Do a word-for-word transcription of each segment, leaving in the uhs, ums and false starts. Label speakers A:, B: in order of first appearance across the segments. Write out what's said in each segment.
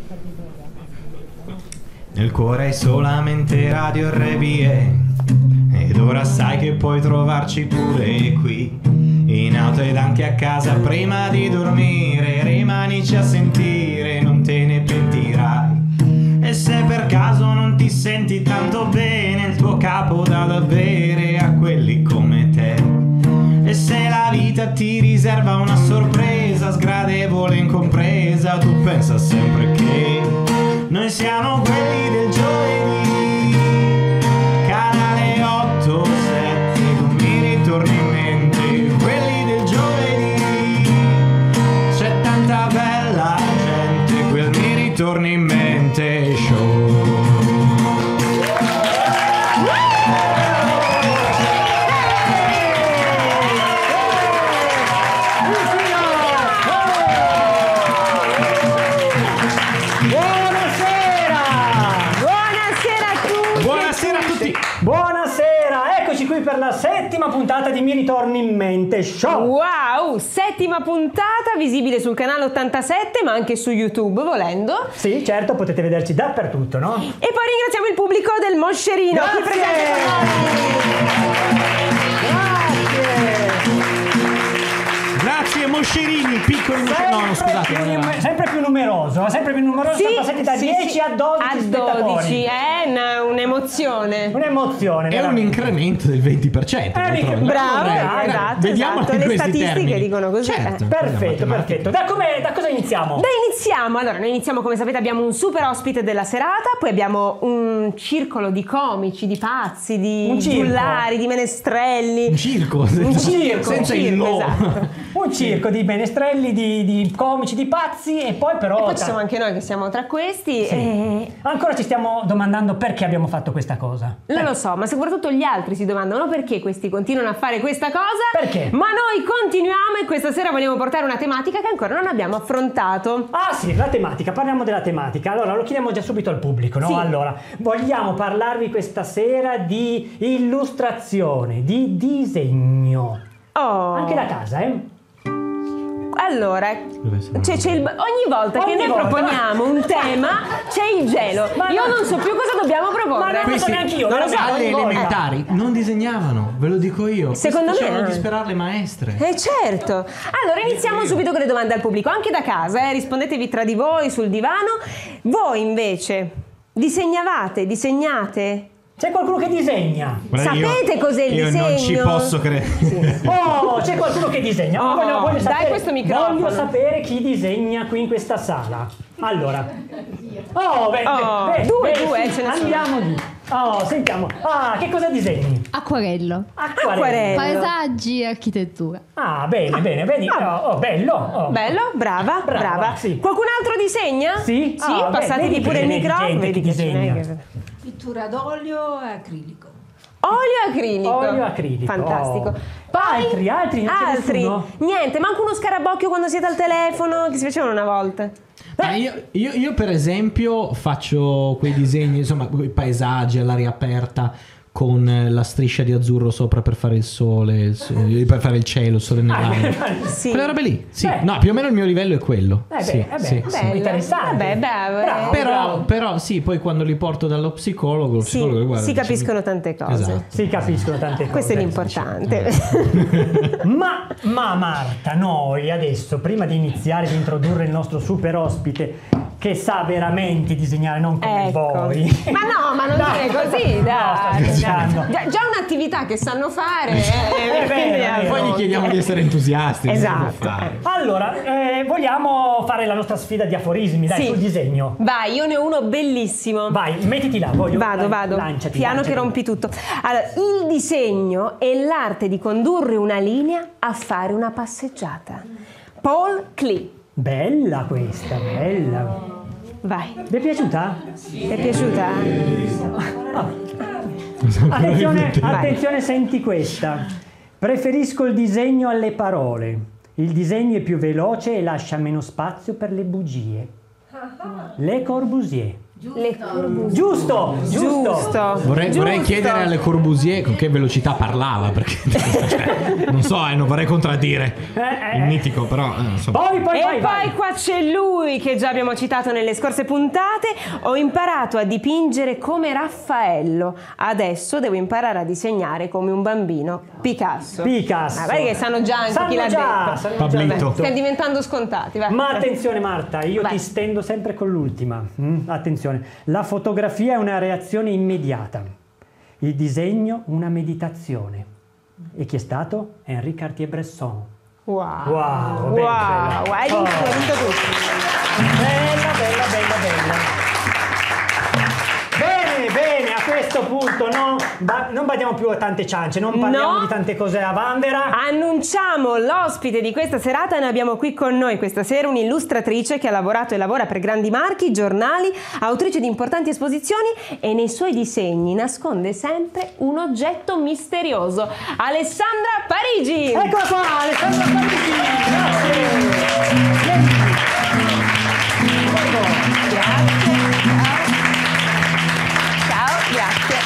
A: Nel cuore hai solamente Radio R B E, ed ora sai che puoi trovarci pure qui, in auto ed anche a casa prima di dormire. Rimanici a sentire, non te ne pentirai. E se per caso non ti senti tanto bene, il tuo capo dà da bere a quelli come te. E se la vita ti riserva una sorpresa sgradevole e incompresa, tu pensa sempre che noi siamo quelli del giovedì. Canale otto sette, non mi ritorni in mente, quelli del giovedì. C'è tanta bella gente, quel mi ritorni in mente show.
B: Per la settima puntata di Mi ritorni in mente show.
C: Wow, settima puntata visibile sul canale ottantasette, ma anche su YouTube volendo.
B: Sì, certo, potete vederci dappertutto, no?
C: E poi ringraziamo il pubblico del Moscerino.
B: Grazie.
A: Grazie Moscerini, piccoli Moscerini. No, no, scusate.
B: Più,
A: non era...
B: sempre più numeroso, sempre più numeroso.
C: Sì,
B: siamo passati da
C: sì,
B: dieci
C: sì.
B: a dodici
C: a
B: spettatori.
C: dodici, è una- un'emozione.
B: Un'emozione.
A: È un
B: veramente.
A: incremento del venti per cento.
B: È un inc-
C: Bravo,
B: Corretto.
C: esatto,
A: Vediamolo
C: esatto.
A: in
C: Le
A: questi
C: statistiche
A: termini.
C: dicono così.
A: Certo.
C: eh.
B: Perfetto,
A: La
B: perfetto. Da, come, da cosa iniziamo?
C: Da iniziamo, allora noi iniziamo come sapete, abbiamo un super ospite della serata, poi abbiamo un circolo di comici, di pazzi, di
B: Un circo.
C: giullari, di menestrelli.
A: Un circo,
C: Un
A: senza,
C: circo,
A: senza
C: un
A: il
C: circo,
A: lo.
C: esatto.
B: Un circo di menestrelli, di, di comici, di pazzi e poi però...
C: E poi ci siamo anche noi che siamo tra questi.
B: Sì.
C: E...
B: Ancora ci stiamo domandando perché abbiamo fatto questa cosa.
C: Non lo so, ma soprattutto gli altri si domandano perché questi continuano a fare questa cosa.
B: Perché?
C: Ma noi continuiamo e questa sera vogliamo portare una tematica che ancora non abbiamo affrontato.
B: Ah sì, la tematica, parliamo della tematica. Allora, lo chiediamo già subito al pubblico, no?
C: Sì.
B: Allora, vogliamo parlarvi questa sera di illustrazione, di disegno.
C: Oh.
B: Anche da casa, eh?
C: Allora, c'è, c'è il, ogni volta
B: Ogni
C: che noi
B: volta.
C: proponiamo un tema c'è il gelo.
B: Ma
C: Io
B: no.
C: non so più cosa dobbiamo proporre.
B: Ma non lo so
A: Questi
B: neanche io,
C: non lo so,
B: veramente,
A: alle
B: ogni volta.
A: elementari non disegnavano, ve lo dico io.
C: Secondo me
A: Facevano
C: no.
A: disperare le maestre.
C: Eh certo. Allora iniziamo subito con le domande al pubblico, anche da casa, eh? Rispondetevi tra di voi sul divano. Voi invece disegnavate, disegnate?
B: C'è qualcuno che disegna?
A: Guarda,
C: Sapete
A: io-
C: cos'è il
A: io
C: disegno?
A: non ci posso credere.
B: Oh, c'è qualcuno che disegna.
C: Oh,
B: voglio, voglio
C: dai
B: sapere,
C: questo microfono.
B: Voglio sapere chi disegna qui in questa sala. Allora. Oh, beh,
C: Oh,
B: beh,
C: due,
B: beh,
C: due,
B: sì,
C: ce ne sono.
B: andiamo lì. Oh, sentiamo. Ah, che cosa disegni?
D: Acquarello.
C: Acquarello.
D: Paesaggi e architettura.
B: Ah, bene, bene, vedi. Oh, oh, bello. Oh.
C: Bello, brava,
B: Brava,
C: brava.
B: sì.
C: Qualcun altro disegna?
B: Sì?
C: Sì,
B: Ah, beh,
C: passatevi
B: vedi
C: pure
B: che
C: il
B: ce n'è di
C: microfono.
B: gente
C: Vedi
B: che
C: che ce n'è
B: disegna.
C: che-
E: Pittura d'olio e acrilico.
C: Olio acrilico.
B: Olio acrilico.
C: Fantastico.
B: Oh.
C: Poi
B: Altri, altri, non c'è
C: altri.
B: nessuno?
C: Niente, manco uno scarabocchio quando siete al telefono che si facevano una volta.
A: Ma io, io, io per esempio faccio quei disegni, insomma, quei paesaggi all'aria aperta con la striscia di azzurro sopra per fare il sole, il sole- per fare il cielo, il sole nell'aria.
C: Sì.
A: Quelle robe lì, sì.
B: Beh.
A: No, più o meno il mio livello è quello.
B: Eh beh,
A: sì,
B: eh beh,
A: sì,
B: bello.
A: sì.
B: Interessante.
C: Vabbè, bravo.
B: Bravo.
C: eh.
A: Però, però sì, poi quando li porto dallo psicologo, lo
C: Sì,
A: psicologo guarda,
C: si
A: dice-
C: capiscono tante cose.
A: Esatto.
B: Si capiscono tante cose.
C: Questo è l'importante.
B: Ma, ma Marta, noi adesso, prima di iniziare, di introdurre il nostro super ospite, che sa veramente disegnare, non come
C: Ecco.
B: voi.
C: Ma no, ma non
B: Dai.
C: dire così,
B: No,
C: dai.
B: sto scherzando.
C: Già, già un'attività che sanno fare. eh,
B: È vero,
C: quindi,
B: è vero.
A: Poi gli chiediamo di essere entusiasti. non si può
C: Esatto.
A: fare.
B: Allora, eh, vogliamo fare la nostra sfida di aforismi, dai,
C: Sì.
B: sul disegno.
C: Vai, io ne ho uno bellissimo.
B: Vai, mettiti là, voglio.
C: Vado,
B: Dai,
C: vado.
B: Lanciati,
C: Piano
B: lanciati.
C: che rompi tutto. Allora, il disegno è l'arte di condurre una linea a fare una passeggiata. Paul Klee.
B: Bella questa, bella.
C: Vai.
B: Vi è piaciuta?
C: Ti è piaciuta?
B: Attenzione,
C: Vai.
B: attenzione, senti questa. Preferisco il disegno alle parole. Il disegno è più veloce e lascia meno spazio per le bugie. Le Corbusier.
C: Le Corbusier.
B: Giusto, giusto.
C: Giusto.
A: Vorrei, vorrei
C: Giusto.
A: chiedere alle Corbusier con che velocità parlava, perché cioè, non so, eh, non vorrei contraddire
B: Eh,
A: il
B: eh.
A: mitico, però eh, insomma.
B: Poi, poi,
C: E
B: vai,
C: poi
B: vai.
C: qua c'è lui che già abbiamo citato nelle scorse puntate. Ho imparato a dipingere come Raffaello. Adesso devo imparare a disegnare come un bambino. Picasso.
B: Picasso.
C: Ma guarda che sanno già anche
B: Sanno
C: chi l'ha
B: già,
C: detto.
B: sanno
A: Pablito.
B: già detto.
C: Stiamo diventando scontati. Vai.
B: Ma attenzione Marta, io
C: Vai.
B: ti stendo sempre con l'ultima. Mm, attenzione, la fotografia è una reazione immediata, il disegno una meditazione. E chi è stato? Henri Cartier-Bresson.
C: Wow.
B: Wow, bella,
C: wow.
B: bella.
C: Hai vinto,
B: Oh.
C: hai vinto tu.
B: Bella, bella, bella, bella. Bene, bene, a questo punto no, ba- non badiamo più a tante ciance, non parliamo
C: No.
B: di tante cose a vanvera.
C: Annunciamo l'ospite di questa serata. Ne abbiamo qui con noi questa sera un'illustratrice che ha lavorato e lavora per grandi marchi, giornali, autrice di importanti esposizioni e nei suoi disegni nasconde sempre un oggetto misterioso. Alessandra Parigi!
B: Eccola qua, Alessandra Parigi, grazie. Vieni. Prego.
C: Grazie. Ciao. Ciao, grazie.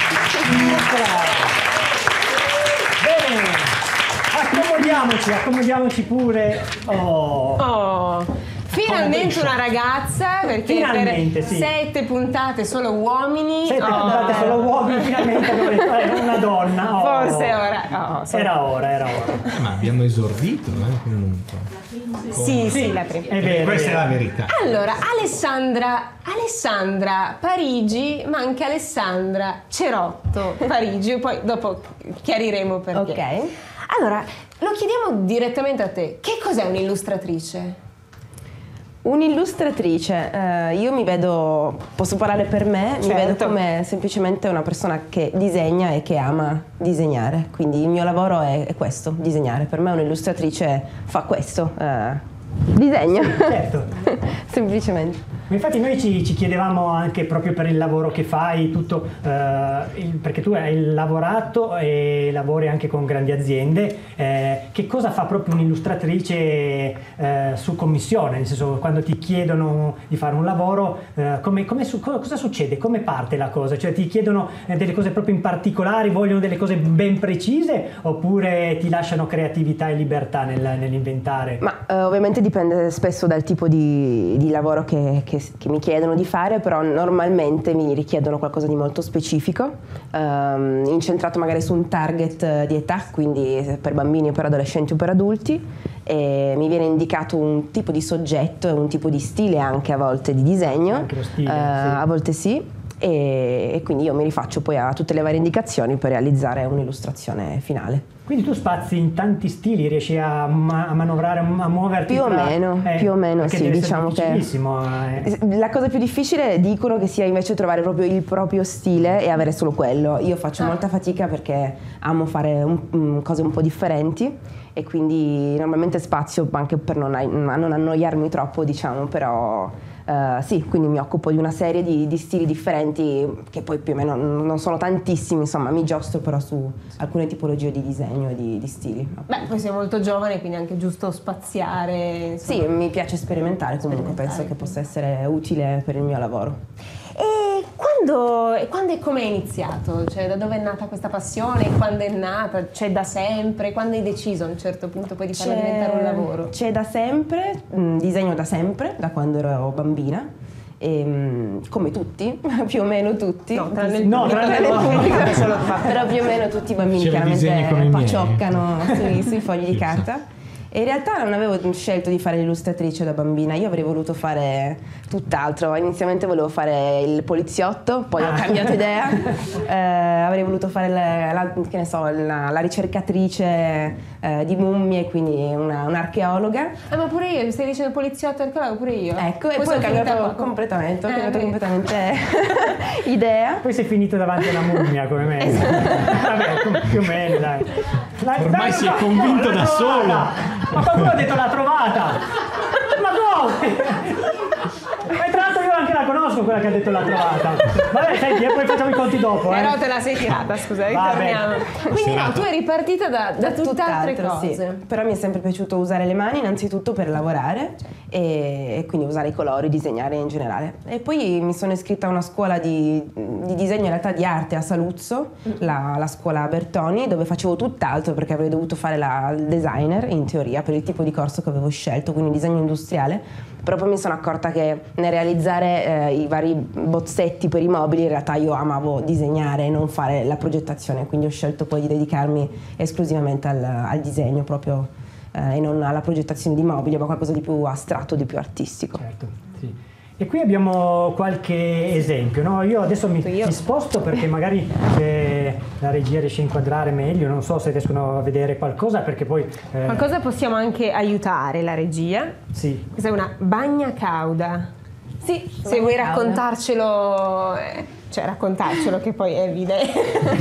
B: Bene, accomodiamoci, accomodiamoci pure. Oh.
C: Oh, finalmente una ragazza, perché
B: Finalmente,
C: per
B: sì.
C: sette puntate solo uomini.
B: Sette
C: oh.
B: puntate solo uomini, finalmente dovrei fare una donna. Oh.
C: Forse ora. Oh, sono-
B: Era ora, era ora.
A: Eh, ma abbiamo esordito, eh, comunque.
C: Sì, sì, la prima.
B: È vero.
A: Questa è
B: vero.
A: la verità.
C: Allora, Alessandra, Alessandra Parigi, ma anche Alessandra Cerotto Parigi, poi dopo chiariremo perché.
F: Ok.
C: Allora, lo chiediamo direttamente a te. Che cos'è un'illustratrice?
F: Un'illustratrice, eh, io mi vedo, posso parlare per me, mi vedo
C: Certo.
F: come semplicemente una persona che disegna e che ama disegnare, quindi il mio lavoro è, è questo, disegnare. Per me un'illustratrice fa questo, eh, disegna,
B: Certo.
F: semplicemente.
B: Ma infatti noi ci, ci chiedevamo anche proprio per il lavoro che fai, tutto, eh, il- perché tu hai lavorato e lavori anche con grandi aziende, eh, che cosa fa proprio un'illustratrice eh, su commissione? Nel senso, quando ti chiedono di fare un lavoro, eh, come, come su- co- cosa succede? Come parte la cosa? Cioè ti chiedono eh, delle cose proprio in particolare, vogliono delle cose ben precise oppure ti lasciano creatività e libertà nel- nell'inventare?
F: Ma eh, ovviamente dipende spesso dal tipo di, di lavoro che, che- che mi chiedono di fare, però normalmente mi richiedono qualcosa di molto specifico, ehm, incentrato magari su un target eh, di età, quindi per bambini o per adolescenti o per adulti, e mi viene indicato un tipo di soggetto e un tipo di stile anche a volte di disegno,
B: Anche lo stile,
F: eh,
B: sì.
F: a volte sì, e, e quindi io mi rifaccio poi a tutte le varie indicazioni per realizzare un'illustrazione finale.
B: Quindi tu spazi in tanti stili, riesci a, ma- a manovrare, a muoverti
F: Più o
B: tra-
F: meno,
B: eh,
F: più o meno,
B: perché
F: sì,
B: deve essere
F: diciamo che-
B: difficilissimo, eh.
F: La cosa più difficile dicono che sia invece trovare proprio il proprio stile e avere solo quello. Io faccio molta fatica perché amo fare un- un- cose un po' differenti e quindi normalmente spazio anche per non, ai- a non annoiarmi troppo, diciamo, però eh, sì, quindi mi occupo di una serie di, di stili differenti che poi più o meno non non sono tantissimi, insomma, mi giostro però su alcune tipologie di disegno e di, di stili.
C: Beh, poi sei molto giovane, quindi è anche giusto spaziare.
F: Sì,
C: insomma.
F: mi piace sperimentare comunque,
C: Sperimentare.
F: penso che possa essere utile per il mio lavoro.
C: E quando, e quando e come è iniziato? Cioè, da dove è nata questa passione? Quando è nata? C'è da sempre? Quando hai deciso a un certo punto poi di farla diventare un lavoro?
F: C'è da sempre, mh, disegno da sempre, da quando ero bambina, e, mh, come tutti, più o meno tutti.
C: No, tranne il
B: No,
C: pubblico,
B: tranne
C: tranne il
B: no.
C: pubblico che solo fa.
F: Però più o meno tutti i bambini
A: C'era disegni come i
F: chiaramente
A: miei.
F: pacioccano sui, sui fogli di
A: Sì,
F: carta. E in realtà non avevo scelto di fare l'illustratrice da bambina, io avrei voluto fare tutt'altro. Inizialmente volevo fare il poliziotto, poi ho cambiato idea. Eh, avrei voluto fare la, la- che ne so, la, la ricercatrice eh, di mummie, quindi una, un'archeologa.
C: Ah, ma pure io, mi stai dicendo poliziotto, archeologo, pure io.
F: Ecco, e
C: Poi
F: poi ho
C: sono finita
F: cambiato
C: qua.
F: completamente, ho
C: Eh,
F: cambiato
C: vedi.
F: completamente idea.
B: Poi sei finito davanti a una mummia come me. Vabbè, com- più o meno, dai. La-
A: Ormai
B: dai,
A: si è
B: ma-
A: convinto
B: l'ha
A: da
B: trovata!
A: solo.
B: Ma qualcuno ha detto l'ha trovata! Ma come? E tra l'altro io anche la conosco quella che ha detto l'ha trovata. Vabbè, senti, e poi facciamo i conti dopo. Eh.
C: Però te la sei tirata, scusa,
B: Vabbè.
C: ritorniamo. Quindi no, tu eri partita da, da tutt'altre
F: Tutt'altro,
C: cose.
F: sì. Però mi è sempre piaciuto usare le mani innanzitutto per lavorare e, e quindi usare i colori, disegnare in generale. E poi mi sono iscritta a una scuola di, di disegno in realtà di arte a Saluzzo, la, la scuola Bertoni, dove facevo tutt'altro perché avrei dovuto fare la, il designer in teoria per il tipo di corso che avevo scelto, quindi disegno industriale. Però poi mi sono accorta che nel realizzare eh, i vari bozzetti per i mobili in realtà io amavo disegnare e non fare la progettazione, quindi ho scelto poi di dedicarmi esclusivamente al, al disegno proprio eh, e non alla progettazione di mobili, ma qualcosa di più astratto, di più artistico.
B: Certo, sì. E qui abbiamo qualche esempio, no? Io adesso mi,
C: Io.
B: mi sposto perché magari eh, la regia riesce a inquadrare meglio, non so se riescono a vedere qualcosa perché poi... eh,
C: Qualcosa possiamo anche aiutare la regia.
B: Sì.
C: Questa è una bagna cauda.
F: Sì,
C: Se vuoi raccontarcelo, eh, cioè raccontarcelo che poi è evidente,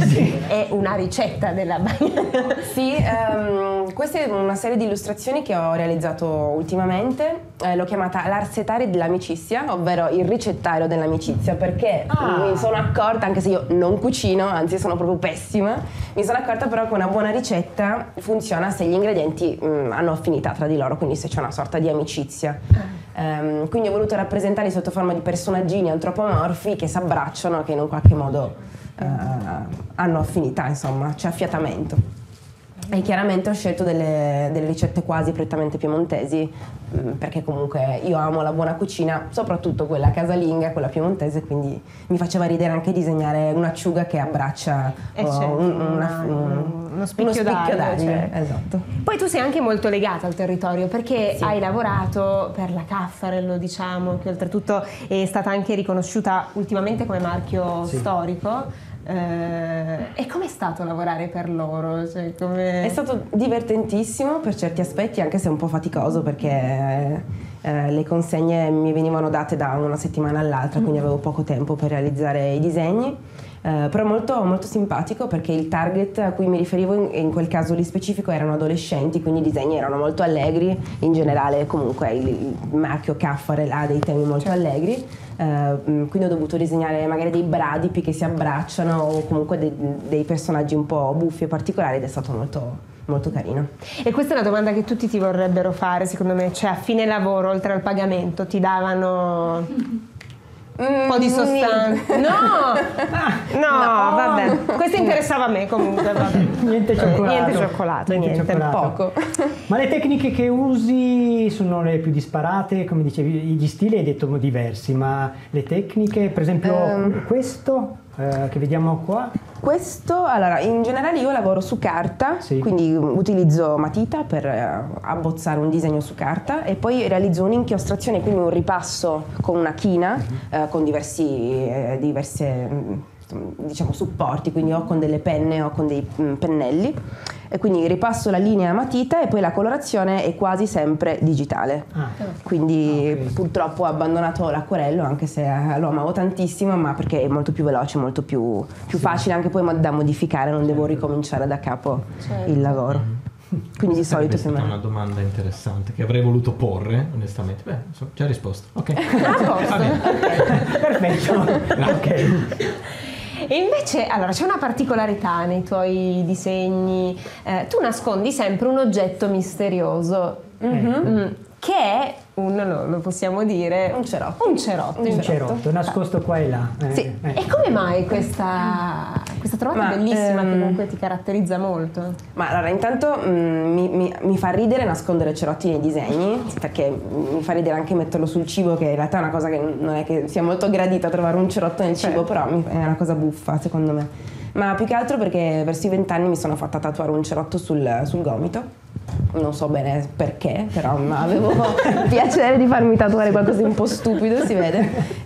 C: è una ricetta della bagna.
F: Sì, ehm, questa è una serie di illustrazioni che ho realizzato ultimamente, eh, l'ho chiamata l'arsetare dell'amicizia, ovvero il ricettario dell'amicizia, perché
B: Ah.
F: mi sono accorta, anche se io non cucino, anzi sono proprio pessima, mi sono accorta però che una buona ricetta funziona se gli ingredienti mh, hanno affinità tra di loro, quindi se c'è una sorta di amicizia. Ehm, quindi ho voluto rappresentarli sotto forma di personaggini antropomorfi che si abbracciano, che in un qualche modo eh, hanno affinità, insomma, c'è affiatamento. E chiaramente ho scelto delle, delle ricette quasi prettamente piemontesi, mh, perché comunque io amo la buona cucina, soprattutto quella casalinga, quella piemontese, quindi mi faceva ridere anche disegnare un'acciuga che abbraccia
C: Eh,
F: oh,
C: certo,
F: un- una-
C: una-
F: un-
C: uno spicchio d'aglio,
F: d'aglio,
C: certo.
F: esatto.
C: Poi tu sei anche molto legata al territorio perché
F: Sì.
C: hai lavorato per la Caffarello, diciamo, che oltretutto è stata anche riconosciuta ultimamente come marchio
B: Sì.
C: storico. Eh, e com'è stato lavorare per loro? Cioè, come...
F: È stato divertentissimo per certi aspetti, anche se un po' faticoso perché eh, le consegne mi venivano date da una settimana all'altra, quindi avevo poco tempo per realizzare i disegni. Eh, però molto, molto simpatico perché il target a cui mi riferivo in, in quel caso lì specifico erano adolescenti, quindi i disegni erano molto allegri, in generale comunque il, il marchio Caffarel ha dei temi molto allegri, eh, quindi ho dovuto disegnare magari dei bradipi che si abbracciano o comunque dei, dei personaggi un po' buffi e particolari ed è stato molto, molto carino.
C: E questa è una domanda che tutti ti vorrebbero fare, secondo me, cioè a fine lavoro, oltre al pagamento, ti davano... un po' di sostanza. No! No, vabbè. Questo interessava a me comunque, vabbè.
B: Niente cioccolato.
C: Niente cioccolato, niente.
B: cioccolato.
F: Poco.
B: Ma le tecniche che usi sono le più disparate? Come dicevi, gli stili hai detto diversi, ma le tecniche, per esempio
F: Ehm.
B: questo eh, che vediamo qua,
F: Questo, allora, in generale io lavoro su carta,
B: Sì.
F: quindi utilizzo matita per eh, abbozzare un disegno su carta e poi realizzo un'inchiostrazione, quindi un ripasso con una china, eh, con diversi, eh, diverse mh, diciamo supporti, quindi o con delle penne o con dei mh, pennelli. E quindi ripasso la linea a matita e poi la colorazione è quasi sempre digitale.
B: Ah.
F: Quindi
B: Ah, ok.
F: purtroppo ho abbandonato l'acquarello, anche se eh, lo amavo tantissimo, ma perché è molto più veloce, molto più, più facile anche poi da modificare, non devo ricominciare da capo il lavoro. Quindi di solito
A: Questa è una domanda interessante che avrei voluto porre, onestamente. Beh, so, già risposto. Ok. Va bene.
B: Perfetto. Ok.
C: E invece, allora, c'è una particolarità nei tuoi disegni. Eh, tu nascondi sempre un oggetto misterioso, mm, che è un, no, lo possiamo dire,
F: Un cerotto.
C: Un cerotto.
B: Un cerotto nascosto qua e là. Eh,
F: Sì.
B: eh.
C: E come mai questa, questa trovata
F: Ma,
C: bellissima che
F: ehm,
C: comunque ti caratterizza molto?
F: Ma allora, intanto mm, mi, mi- mi fa ridere nascondere cerotti nei disegni, perché mi fa ridere anche metterlo sul cibo, che in realtà è una cosa che non è che sia molto gradita trovare un cerotto nel cibo, però mi- è una cosa buffa secondo me. Ma più che altro perché verso i vent'anni mi sono fatta tatuare un cerotto sul, sul gomito. Non so bene perché, però avevo piacere di farmi tatuare qualcosa di un po' stupido, si vede.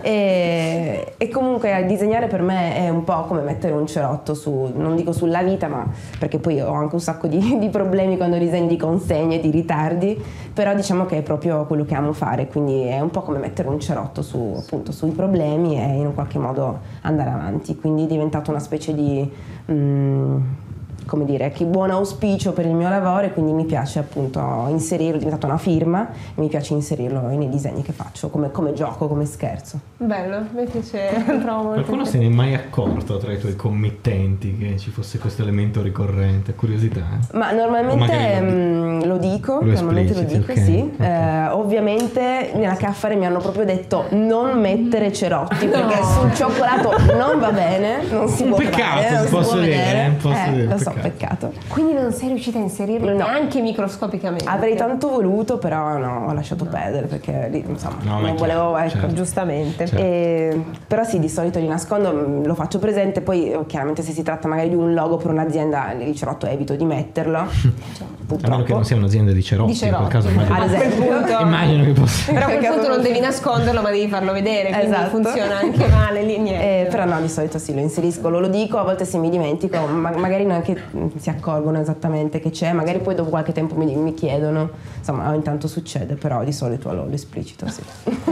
F: E, e comunque disegnare per me è un po' come mettere un cerotto su, non dico sulla vita, ma perché poi ho anche un sacco di, di problemi quando disegno di consegne, di ritardi, però diciamo che è proprio quello che amo fare, quindi è un po' come mettere un cerotto su, appunto, sui problemi e in un qualche modo andare avanti, quindi è diventato una specie di... Mm, come dire, che buon auspicio per il mio lavoro, e quindi mi piace appunto inserirlo, è diventata una firma, e mi piace inserirlo nei disegni che faccio, come, come gioco, come scherzo.
C: Bello, mi piace, trovo molto
A: Qualcuno se ne è mai accorto tra i tuoi committenti che ci fosse questo elemento ricorrente? Curiosità? Eh?
F: Ma normalmente
A: O
F: mh, lo dico,
A: Lo
F: normalmente lo
A: espliciti,
F: dico,
A: ok,
F: sì.
A: ok.
F: Eh, ovviamente nella caffare mi hanno proprio detto non mettere cerotti, perché sul cioccolato non va bene, non si
A: Un
F: può
A: peccato,
F: fare, non si
A: posso
F: può
A: dire,
F: vedere.
A: eh, posso
F: Eh,
A: dire,
F: lo so,
A: peccato.
F: peccato.
C: Quindi non sei riuscita a inserirlo
F: No.
C: neanche microscopicamente.
F: Avrei tanto voluto, però no, ho lasciato perdere perché lì, insomma,
A: No, ma è
F: non volevo,
A: chiaro,
F: ecco.
A: certo.
C: Giustamente.
A: Certo.
F: E- però sì, di solito li nascondo, mh, lo faccio presente, poi eh, chiaramente se si tratta magari di un logo per un'azienda, il cerotto evito di metterlo,
A: A meno
F: purtroppo.
A: che non sia un'azienda di cerotti,
C: Di cerotti.
A: in quel caso immagino,
F: Ad
C: A quel
F: esempio.
C: punto-
A: immagino che possa.
C: Però a quel
F: Perché
C: punto non
F: proprio-
C: devi nasconderlo, ma devi farlo vedere, quindi
F: Esatto.
C: funziona anche male lì, niente.
F: Eh, però no, di solito sì, lo inserisco, lo, lo dico, a volte se mi dimentico, ma- magari neanche mh, si accorgono esattamente che c'è, magari poi dopo qualche tempo mi, mi chiedono, insomma ogni tanto succede, però di solito lo, lo esplicito, sì.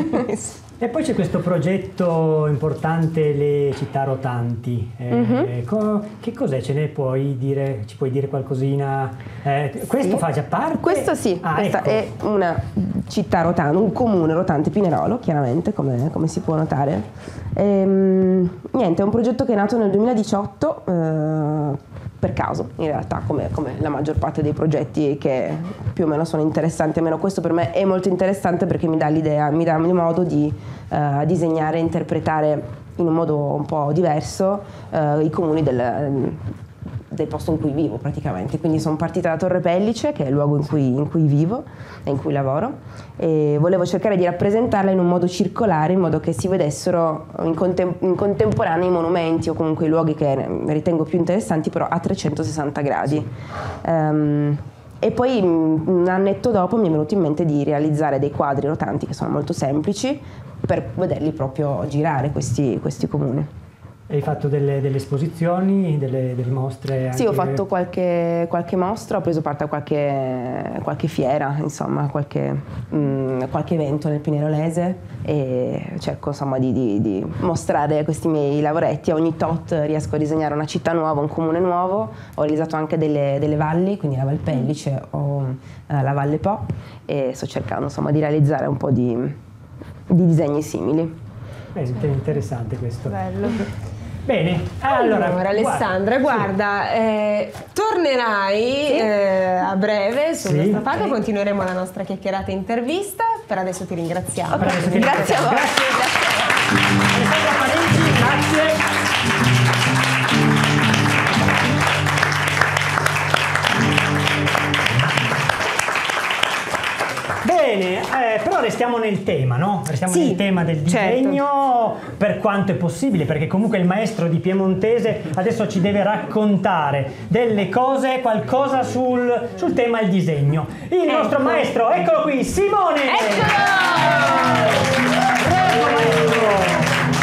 B: E poi c'è questo progetto importante, le città rotanti. Eh,
F: Mhm.
B: co- che cos'è? Ce ne puoi dire, ci puoi dire qualcosina? Eh, questo
F: Sì.
B: fa già parte?
F: Questo sì,
B: Ah,
F: questa
B: ecco.
F: è una città rotante, un comune rotante, Pinerolo, chiaramente, come, come si può notare. Ehm, niente, è un progetto che è nato nel duemiladiciotto, eh, per caso, in realtà, come, come la maggior parte dei progetti che più o meno sono interessanti. Almeno questo per me è molto interessante perché mi dà l'idea, mi dà il modo di eh, disegnare e interpretare in un modo un po' diverso eh, i comuni del, del posto in cui vivo praticamente. Quindi sono partita da Torre Pellice, che è il luogo in cui, in cui vivo e in cui lavoro, e volevo cercare di rappresentarla in un modo circolare, in modo che si vedessero in, contem- in contemporanea i monumenti o comunque i luoghi che ritengo più interessanti, però a trecentosessanta gradi. Ehm, e poi mh, un annetto dopo mi è venuto in mente di realizzare dei quadri rotanti che sono molto semplici per vederli proprio girare questi, questi comuni.
B: Hai fatto delle, delle esposizioni, delle, delle mostre?
F: Sì, ho
B: anche-
F: fatto qualche, qualche mostra, ho preso parte a qualche, qualche fiera, insomma, qualche, mh, qualche evento nel Pinerolese, e cerco insomma di, di- di mostrare questi miei lavoretti. Ogni tot riesco a disegnare una città nuova, un comune nuovo. Ho realizzato anche delle, delle valli, quindi la Val Pellice o eh, la Valle Po, e sto cercando insomma di realizzare un po' di, di disegni simili.
B: Eh, interessante questo.
C: Bello.
B: Bene, allora,
C: Allora, Alessandra, guarda, eh, tornerai eh, a breve sul
B: Sì.
C: nostro palco, continueremo la nostra chiacchierata intervista. Per adesso ti ringraziamo.
B: Per adesso ti
F: Grazie a voi.
B: Grazie. Alessandra Parenti, grazie. Bene, eh, però restiamo nel tema, no? Restiamo
C: Sì,
B: nel tema del
C: certo.
B: disegno per quanto è possibile, perché comunque il maestro di Piemontese adesso ci deve raccontare delle cose, qualcosa sul, sul tema del disegno. Il nostro
C: Ecco.
B: maestro, eccolo qui, Simone!
C: Eccolo!
B: Prego, maestro!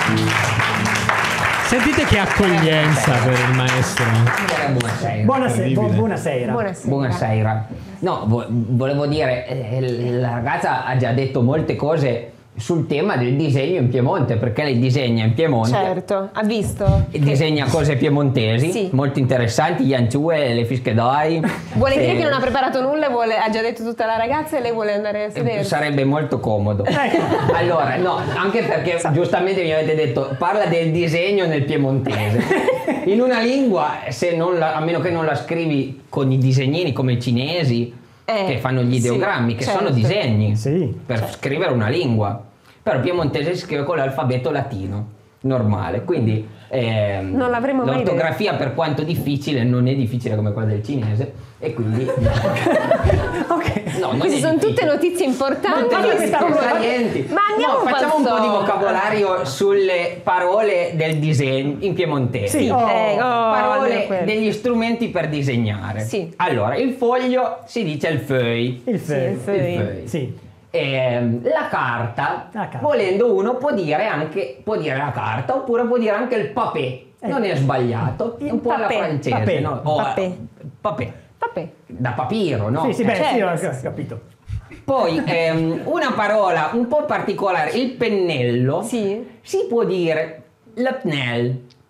A: Sentite che accoglienza per il maestro.
G: Buonasera.
B: Buonasera.
A: Incredibile.
B: bu- buonasera.
C: Buonasera.
G: Buonasera. No, vo- volevo dire, eh, la ragazza ha già detto molte cose sul tema del disegno in Piemonte, perché lei disegna in Piemonte.
C: Certo, ha visto?
G: E disegna cose piemontesi
C: Sì.
G: molto interessanti, gli anciue, le fische d'ai.
C: Vuole dire
G: Eh,
C: che non ha preparato nulla, e vuole- ha già detto tutta la ragazza e lei vuole andare a
G: eh,
C: sedersi.
G: Sarebbe molto comodo.
B: Ecco.
G: Allora, no, anche perché giustamente mi avete detto, parla del disegno nel piemontese. In una lingua, se non la- a meno che non la scrivi con i disegnini come i cinesi,
C: Eh,
G: che fanno gli
C: sì,
G: ideogrammi, che
C: certo.
G: sono disegni
B: Sì,
G: per scrivere una lingua. Però il piemontese si scrive con l'alfabeto latino normale, quindi ehm,
C: Non l'avremmo mai
G: l'ortografia, per quanto difficile, non è difficile come quella del cinese, e quindi
B: Ok.
G: no, non
C: Queste
G: è
C: sono tutte
G: difficile.
C: notizie importanti.
G: Tutte
C: che
G: notizie
C: stiamo-
G: salienti.
C: Ma andiamo
G: No,
C: un po'
G: facciamo un
C: al
G: po' di
C: solito.
G: vocabolario sulle parole del disegno in piemontese.
B: Sì.
C: Oh, eh, oh,
G: Parole
C: almeno quello.
G: degli strumenti per disegnare.
C: Sì.
G: Allora, il foglio si dice il feuille.
B: Il
C: Sì,
B: fe-
C: il feuille.
G: Il feuille.
B: Sì.
G: Ehm, la carta,
B: La carta.
G: volendo uno può dire anche può dire la carta, oppure può dire anche il papé. Non è sbagliato, è un po' alla
C: papé.
G: francese,
B: Papé.
G: no? O,
C: Papé.
G: papé.
C: Vabbè.
G: Da papiro, no?
B: Sì, sì, beh, sì,
C: certo.
B: ho capito.
G: Poi ehm, una parola un po' particolare, il pennello,
C: Sì.
G: si può dire le pnel.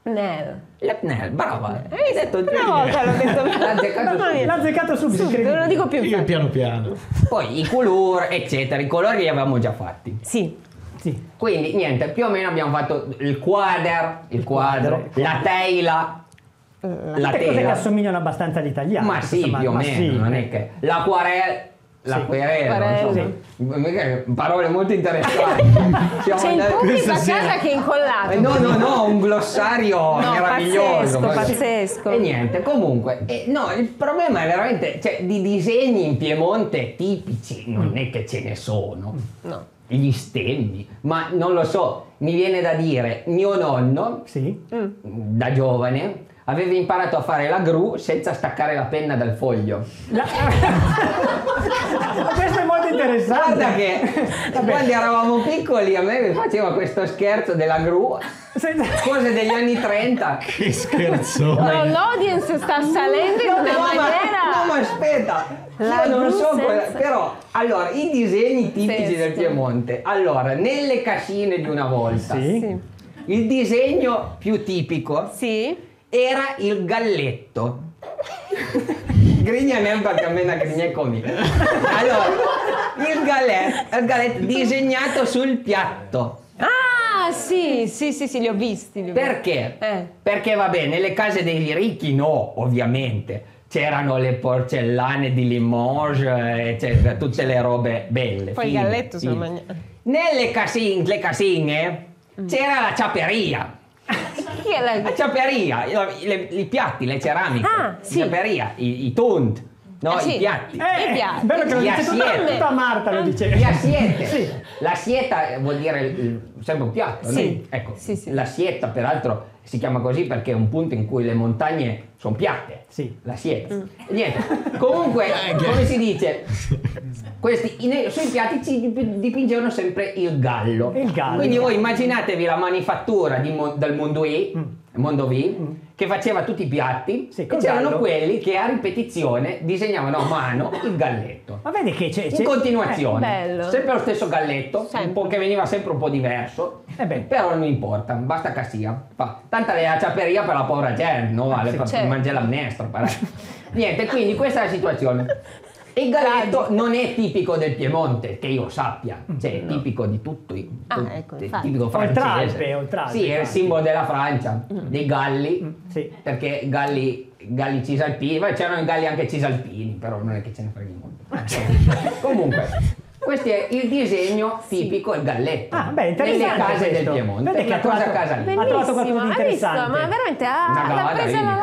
C: Nel.
G: L'Epnel, brava. Hai detto
C: Una volta l'ho detto.
G: L'ha azzeccato
C: Mamma mia.
B: L'ha azzeccato subito,
C: Subito, non lo dico più.
A: Io piano piano.
G: Poi i colori, eccetera, i colori li avevamo già fatti.
C: Sì.
B: Sì.
G: Quindi niente, più o meno abbiamo fatto il quadro, il quadro,
B: quadro,
G: la tela, la
B: Tutte cose che
G: tela.
B: assomigliano abbastanza all'italiano.
G: Ma sì,
B: insomma,
G: più o
B: ma
G: meno,
B: sì.
G: non è che l'acquarello, l'acquerello,
C: Acquarello.
G: insomma, mica- parole molto interessanti. Siamo
C: C'è il
G: andati-
C: pubblico a
A: Questa
C: casa
A: sera-
C: che è incollato.
G: Eh, No, no, no, un glossario
C: No,
G: meraviglioso.
C: pazzesco,
G: proprio.
C: pazzesco.
G: E niente, comunque, eh, no, il problema è veramente, cioè, di disegni in Piemonte tipici non è che ce ne sono.
C: No.
G: Gli stemmi, ma non lo so, mi viene da dire, mio nonno,
B: Sì.
G: da giovane, aveva imparato a fare la gru senza staccare la penna dal foglio.
B: La- Questo è molto interessante.
G: Guarda che
B: Vabbè.
G: quando eravamo piccoli a me mi faceva questo scherzo della gru,
B: Senza-
G: cose degli anni trenta.
A: Che scherzo.
C: Però l'audience sta salendo in una
G: No, ma,
C: maniera.
G: no, ma aspetta,
C: La
G: io non
C: gru
G: so,
C: senza-
G: quella- però, allora, i disegni tipici
C: Pazzesco.
G: del Piemonte, allora, nelle cascine di una volta,
B: Sì.
C: Sì.
G: il disegno più tipico
C: Sì.
G: era il galletto. Grigna nem perché a me la grigna è come. Allora, il galletto, il galletto disegnato sul piatto.
C: Ah, sì, sì, sì, sì, li ho visti. Li ho
G: Perché?
C: Eh.
G: Perché vabbè, nelle case dei ricchi no, ovviamente. C'erano le porcellane di Limoges, eccetera, tutte le robe belle.
C: Poi il
G: fine,
C: galletto se lo
G: fine.
C: mangia.
G: Nelle casine, le casine c'era la ciaperia.
C: Chi è la...
G: La ciaperia, i, le- i piatti, le ceramiche,
C: Ah, sì.
G: la ciaperia, i, i tont, no,
C: Ah, sì.
G: i piatti.
C: I piatti.
B: bello che lo
G: Gli
B: dice tutta,
G: assiete.
B: tutta Marta lo dice.
G: Gli assiete.
B: Sì.
G: La sieta vuol dire il- sempre un piatto,
C: Sì.
G: no? Ecco,
C: Sì, sì.
G: la sieta peraltro si chiama così perché è un punto in cui le montagne sono piatte.
B: Sì.
G: La sieta.
C: Mm.
G: Niente. Comunque, come si dice, questi, in- sui piatti ci dip- dipingevano sempre il gallo.
B: Il gallo.
G: Quindi voi immaginatevi la manifattura di Mo- del Mondovì, Mondovì che faceva tutti i piatti
B: Sì,
G: e
B: col
G: c'erano
B: gallo.
G: quelli che a ripetizione disegnavano a mano il galletto.
B: Ma vedi che c'è...
G: In
B: c'è-
G: continuazione,
C: Eh, bello.
G: sempre lo stesso galletto,
C: Sempre.
G: un po' che veniva sempre un po' diverso,
B: Eh beh.
G: però non importa, basta che sia. Fa. Tanta è la ciaperia per la povera gente, no? Vale, per
C: certo.
G: mangiare la minestra. per- Niente, quindi questa è la situazione. Il galletto non è tipico del Piemonte, che io sappia, cioè è tipico di tutto, i-
C: Ah,
G: tut-
C: ecco,
G: è
C: infatti.
G: tipico
B: Oltre
G: francese.
B: Alpe, oltre Alpe,
G: Sì, è il
B: infatti.
G: simbolo della Francia, dei galli,
B: Sì.
G: perché galli, galli cisalpini, beh, c'erano i galli anche cisalpini, però non è che ce ne freghi molto. Comunque, questo è il disegno tipico, il galletto,
B: Ah, beh,
G: nelle
B: interessante
G: case del
B: questo.
G: Piemonte,
B: Vedi che
G: una
B: ha
G: cosa a
B: trovato-
G: casa lì.
B: Ha trovato qualcosa di
C: Bellissimo, hai visto?
B: interessante.
C: Ma veramente ha,
G: Una
C: l'ha
G: gavada
C: presa
G: lì.
C: la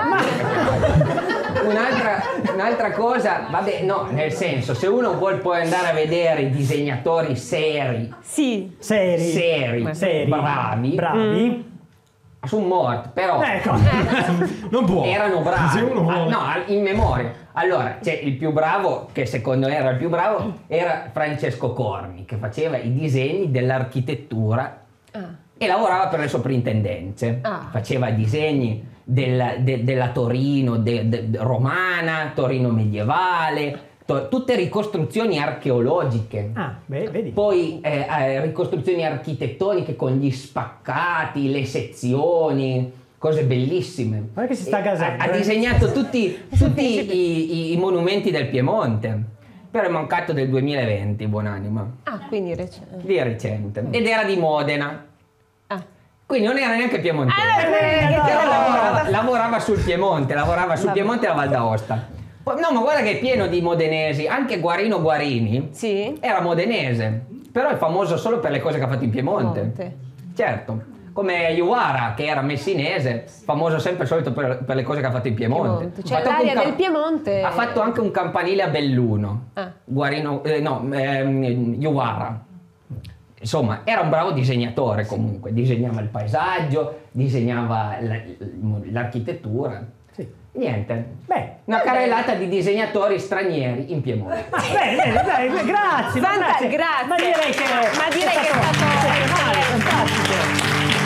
C: lancia.
G: Un'altra, un'altra cosa, vabbè, no, nel senso, se uno vuole poi andare a vedere i disegnatori seri,
C: Sì.
B: Seri.
G: seri,
B: Seri.
G: bravi,
B: Bravi.
G: sono morti, però
B: Ecco.
A: Non può.
G: erano bravi.
A: Se uno
G: Ah,
A: vuole.
G: no, in memoria. Allora, c'è il più bravo, che secondo me era il più bravo, era Francesco Corni, che faceva i disegni dell'architettura
C: Ah.
G: e lavorava per le soprintendenze.
C: Ah.
G: Faceva i disegni della, de- della Torino de- de- romana, Torino medievale, to- tutte ricostruzioni archeologiche.
B: Ah, beh, vedi.
G: Poi eh, eh, ricostruzioni architettoniche con gli spaccati, le sezioni, cose bellissime.
B: Guarda che si sta
G: E
B: gasando,
G: Ha, ha
B: eh.
G: disegnato tutti, tutti i, i- i monumenti del Piemonte, però è mancato del duemilaventi, buonanima,
C: Ah, quindi recente.
G: di recente, ed era di Modena.
C: Ah.
G: Quindi non era neanche piemontese.
C: Ah, no,
B: Eh,
C: che
B: no,
G: Però
B: no,
G: lavorava, lavorava sul Piemonte, lavorava sul
C: Vabbè.
G: Piemonte e la Val d'Aosta. Poi- No, ma guarda che è pieno di modenesi, anche Guarino Guarini
C: Sì.
G: era modenese, però è famoso solo per le cose che ha fatto in Piemonte.
C: Piemonte.
G: Certo, come Iuara, che era messinese, famoso sempre e solito per, per le cose che ha fatto in Piemonte.
C: Piemonte.
G: Ha
C: Cioè,
G: fatto anche
C: l'area
G: un
C: del Piemonte-
G: Ha fatto anche un campanile a Belluno.
C: Ah.
G: Guarino, eh, no, ehm, Iuara. Insomma, era un bravo disegnatore comunque, disegnava il paesaggio, disegnava la- l'architettura.
B: Sì.
G: Niente.
B: Beh.
G: Una carrellata di disegnatori stranieri in Piemonte.
B: Ah, bene, bene, dai, grazie. ma
C: Santa,
B: grazie.
C: grazie.
B: Ma direi che,
C: Ma direi che è stato-
B: eccezionale, fantastico.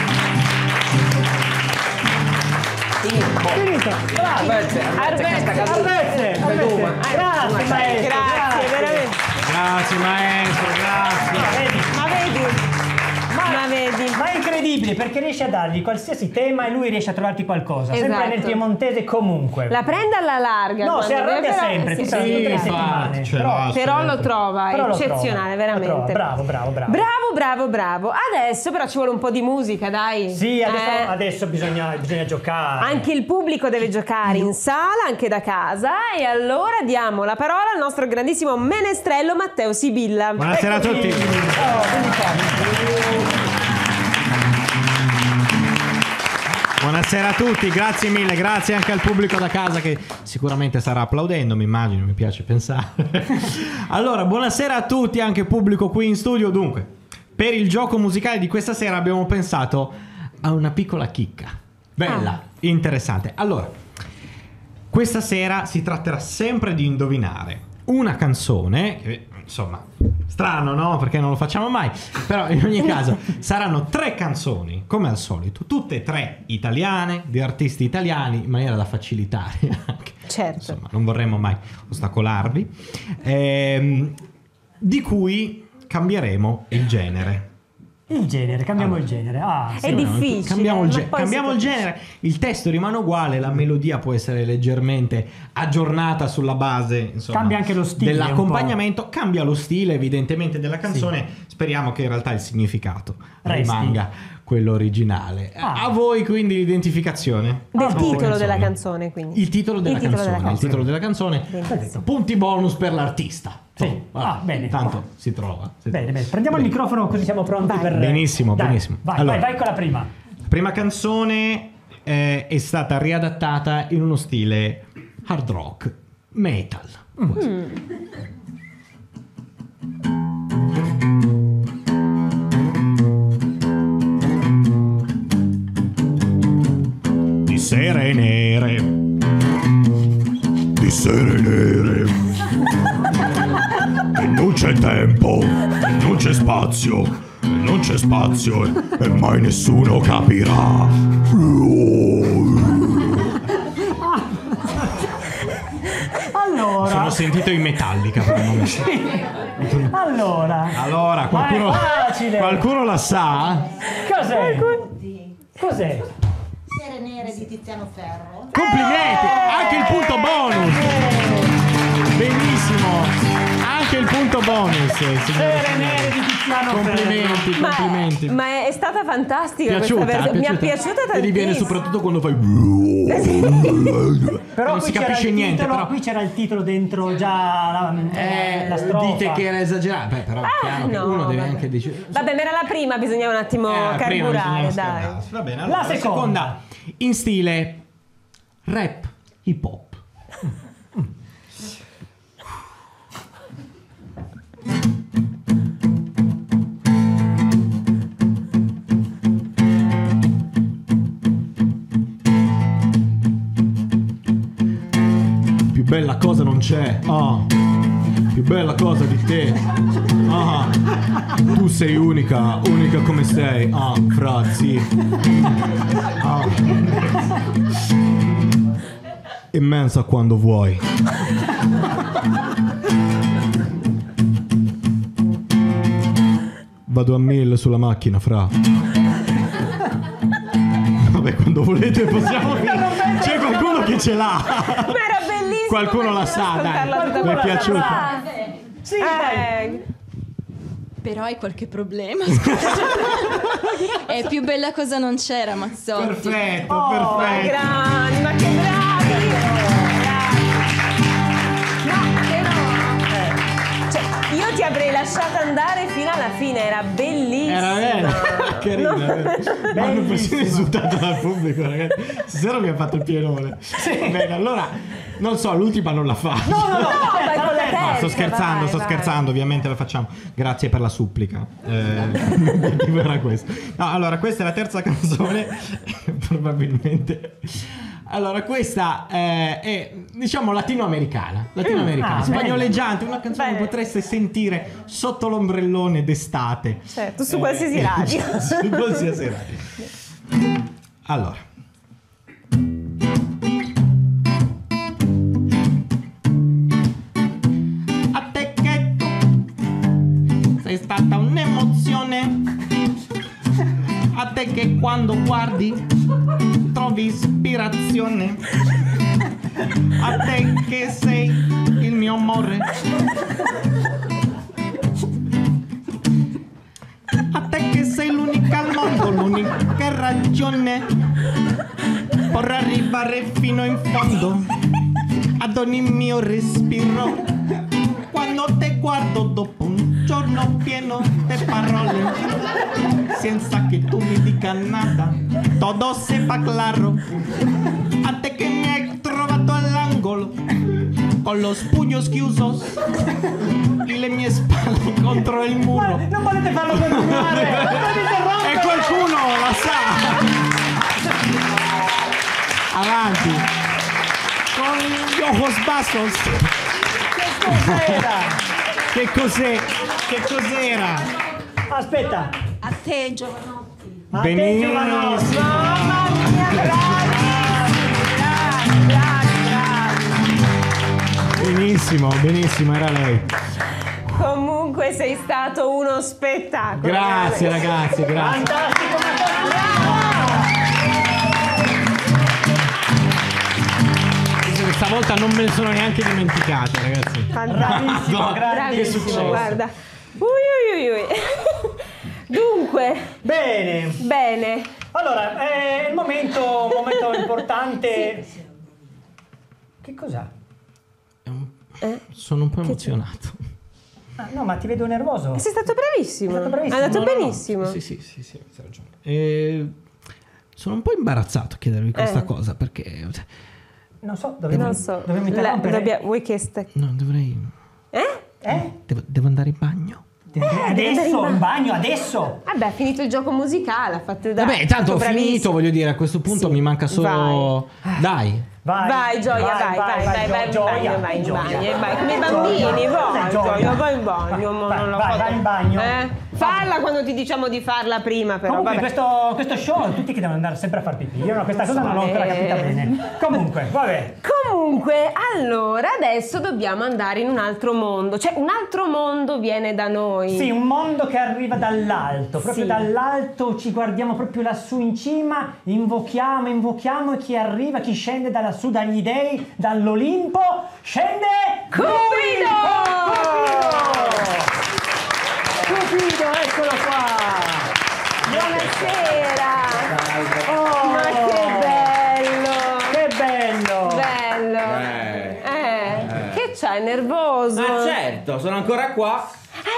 G: Finito.
B: Finito, bravo.
G: Arbezze,
C: Arbezze,
B: Arbezze,
G: Beduma.
B: Arbezze. Grazie, maestro.
C: Grazie, veramente.
A: Grazie maestro, grazie.
B: Vedi,
C: Ma vedi? Ma vedi?
B: ma è incredibile. incredibile perché riesce a dargli qualsiasi tema e lui riesce a trovarti qualcosa,
C: Esatto.
B: sempre nel piemontese comunque.
C: La prende alla larga.
B: No, si
C: quando
B: arrabbia
C: deve, però-
B: sempre,
C: sì,
B: tutte,
C: sì,
B: tutte le
C: sì.
B: settimane.
A: ce
B: Però-
A: l'ha.
C: Però lo trova,
B: Però lo
C: eccezionale,
B: trova, lo
C: veramente.
B: trova. Bravo, bravo, bravo.
C: Bravo, bravo, bravo. Adesso però ci vuole un po' di musica, dai.
B: Sì, adesso,
C: Eh,
B: adesso bisogna, bisogna giocare.
C: Anche il pubblico deve giocare in sala, anche da casa. E allora diamo la parola al nostro grandissimo menestrello Matteo Sibilla.
A: Buonasera a tutti.
B: Oh, quindi qua.
A: Buonasera a tutti, grazie mille, grazie anche al pubblico da casa che sicuramente starà applaudendo, mi immagino, mi piace pensare. Allora, buonasera a tutti, anche pubblico qui in studio. Dunque, per il gioco musicale di questa sera abbiamo pensato a una piccola chicca, bella,
C: Ah.
A: interessante. Allora, questa sera si tratterà sempre di indovinare una canzone, che, insomma, strano, no? Perché non lo facciamo mai. Però in ogni caso saranno tre canzoni, come al solito, tutte e tre italiane, di artisti italiani, in maniera da facilitare anche.
C: Certo.
A: Insomma, non vorremmo mai ostacolarvi. Ehm, di cui cambieremo il genere.
B: Il genere, cambiamo il genere. Ah,
C: È
B: sì.
C: difficile.
A: Cambiamo il,
C: ma
A: ge-
C: poi
A: cambiamo
C: si
A: il
C: capisce.
A: genere, il testo rimane uguale, la melodia può essere leggermente aggiornata sulla base, insomma,
B: Cambia anche lo stile
A: dell'accompagnamento, cambia lo stile evidentemente della canzone, speriamo che in realtà il significato
B: Resti.
A: rimanga quello originale.
B: Ah.
A: A voi quindi l'identificazione.
C: Del
A: A voi,
C: titolo della
A: insomma.
C: canzone, quindi.
A: Il titolo della
C: Il titolo
A: canzone,
C: della
A: il titolo della canzone.
C: Benissimo.
A: Punti bonus per l'artista.
B: Sì.
A: Oh, vabbè,
B: Ah, bene.
A: Tanto si trova. si
B: Bene,
A: trova.
B: bene. Prendiamo il microfono così siamo pronti
C: Vai.
B: per...
A: Benissimo,
B: Dai,
A: benissimo.
B: Vai,
A: Allora.
B: vai, vai con la prima.
A: Prima canzone eh, è stata riadattata in uno stile hard rock, metal. Di sere nere, di sere nere, e non c'è tempo, e non c'è spazio, e non c'è spazio e, e mai nessuno capirà.
B: Allora,
A: Sono sentito in Metallica per il momento.
B: allora.
A: Allora, qualcuno,
B: Ma è facile.
A: qualcuno la sa?
B: Cos'è? Cos'è?
E: Sere nere di Tiziano Ferro.
A: Complimenti! Anche il punto bonus! Benissimo! Anche il punto bonus, signore e
B: Sere
A: signori.
B: nere di Tiziano Ferro.
A: Complimenti,
C: Ma,
A: complimenti.
C: ma è, è stata fantastica
A: Piaciuta,
C: questa versione. Mi ha
A: piaciuta.
C: piaciuta
A: E
C: tantissimo.
A: riviene soprattutto quando fai.
B: Però
A: non
B: qui
A: si
B: c'era
A: capisce
B: il
A: niente,
B: titolo,
A: però.
B: qui c'era il titolo dentro già la,
A: Eh,
B: la strofa.
A: dite che era esagerato. Beh, però è
C: Ah,
A: chiaro che
C: no,
A: uno deve
C: vabbè.
A: anche decidere.
C: Vabbè, ma era la prima, bisognava un attimo
A: Eh, prima
C: carburare,
A: bisognava
C: dai.
A: scaldarsi. Va bene, allora,
B: La
A: la
B: seconda.
A: seconda in stile rap hip hop. Più bella cosa non c'è, ah. Più bella cosa di te, ah. Tu sei unica, unica come sei, ah, frazzi. Ah. Immensa quando vuoi. Vado a mille sulla macchina, fra. Vabbè, quando volete possiamo. C'è qualcuno che ce l'ha.
C: Ma era bellissimo.
A: Qualcuno la sa,
C: ascoltarla
A: dai.
C: tutta
A: Mi è
C: quella
A: piaciuto.
C: frase.
B: Sì, dai.
C: Eh,
D: Però hai qualche problema, scusa. È più bella cosa non c'era, Mazzotti.
A: Perfetto,
B: Oh,
A: perfetto.
C: grandi, ma che bravi! No, che no. Cioè, io ti avrei lasciato andare fino alla fine, era bellissima.
A: Era bella, carina.
C: No.
A: Ma non possiamo insultato dal pubblico, ragazzi. Stasera mi ha fatto il pienone. Bene, allora, non so, l'ultima non la fa.
B: No, no, no.
C: No, vai con la
A: No,
C: terza,
A: sto scherzando,
C: vai,
A: sto
C: vai.
A: scherzando, ovviamente la facciamo. Grazie per la supplica. Eh, l'obiettivo era questo. No, allora, questa è la terza canzone. Probabilmente. Allora, questa eh, è, diciamo, latinoamericana. Latinoamericana,
B: Ah,
A: spagnoleggiante, una canzone
C: Bene.
A: che potreste sentire sotto l'ombrellone d'estate.
C: Certo, su qualsiasi radio.
A: Su qualsiasi radio. Allora. A te che tu sei stata un'emozione. A te te che quando guardi trovi ispirazione, a te che sei il mio amore, a te che sei l'unica al mondo, l'unica ragione per arrivare fino in fondo ad ogni mio respiro. Quando te guardo dopo un giorno pieno di parole, senza che tu mi dica nada, todo se fa claro. A te che mi hai trovato all'angolo, con los puños chiusos e le mie spalle contro il muro.
B: Ma non volete farlo continuare?
A: E qualcuno la sa. Avanti. Con gli ojos vasos.
B: Che cos'era?
A: Che cos'è? Che cos'era?
B: Aspetta.
E: A te, Giovanotti.
B: A te, Giovanotti.
C: Mamma mia, bravi!
A: Benissimo, benissimo, era lei.
C: Comunque sei stato uno spettacolo.
A: Grazie ragazzi, grazie.
B: Fantastico,
A: Stavolta non me ne sono neanche dimenticate, ragazzi.
B: bravissimo,
A: No,
B: grandissimo.
A: successo?
C: Guarda. Ui, ui, ui, ui. Dunque,
B: Bene.
C: bene.
B: Allora, è il momento, un momento importante. Che cos'ha?
C: Eh?
A: Sono un po' emozionato.
B: Ah, no, ma ti vedo nervoso.
C: Sei stato bravissimo.
B: Sei stato bravissimo.
C: Hai andato
B: No, no, no.
C: benissimo.
A: Sì, sì, sì, sì, hai ragione. Eh, sono un po' imbarazzato a chiedervi questa
C: Eh.
A: cosa perché
B: Non so, dobbiamo,
C: Non so.
B: dobbiamo
C: La-
B: interrompere.
C: dobbia- vuoi che sta...
A: no, dovrei
C: Eh?
B: Eh?
A: devo, devo andare in bagno.
B: Adesso, in bagno, adesso.
C: Vabbè, ha finito il gioco musicale, ha fatto da...
A: Vabbè, tanto ho
C: bravissimo.
A: finito, voglio dire, a questo punto
C: Sì,
A: mi manca solo Dai.
B: Vai,
C: Vai Gioia, vai, vai, vai, vai, in
B: Gioia,
C: bagno, vai in
B: Gioia.
C: bagno, vai, come i
B: Gioia.
C: bambini, vai,
B: Gioia.
C: Gioia, vai in bagno, ma
B: Vai,
C: non l'ho
B: vai,
C: fatto.
B: vai in bagno.
C: Eh? Falla quando ti diciamo di farla prima, però,
B: Comunque
C: vabbè.
B: questo, questo show tutti che devono andare sempre a far pipì. Io no, questa cosa non l'ho ancora capita
C: Eh.
B: bene. Comunque, vabbè.
C: Comunque, allora, adesso dobbiamo andare in un altro mondo, cioè un altro mondo viene da noi.
B: Sì, un mondo che arriva dall'alto, proprio
C: Sì.
B: dall'alto ci guardiamo proprio lassù in cima, invochiamo, invochiamo e chi arriva, chi scende da lassù, dagli dei, dall'Olimpo, scende
C: Cupido!
B: Cupido, eccolo qua!
C: Buonasera! Oh, ma che bello!
B: Che bello!
C: Bello!
H: Eh.
C: Eh, che c'hai, nervoso?
H: Ah certo, sono ancora qua.
C: Ah,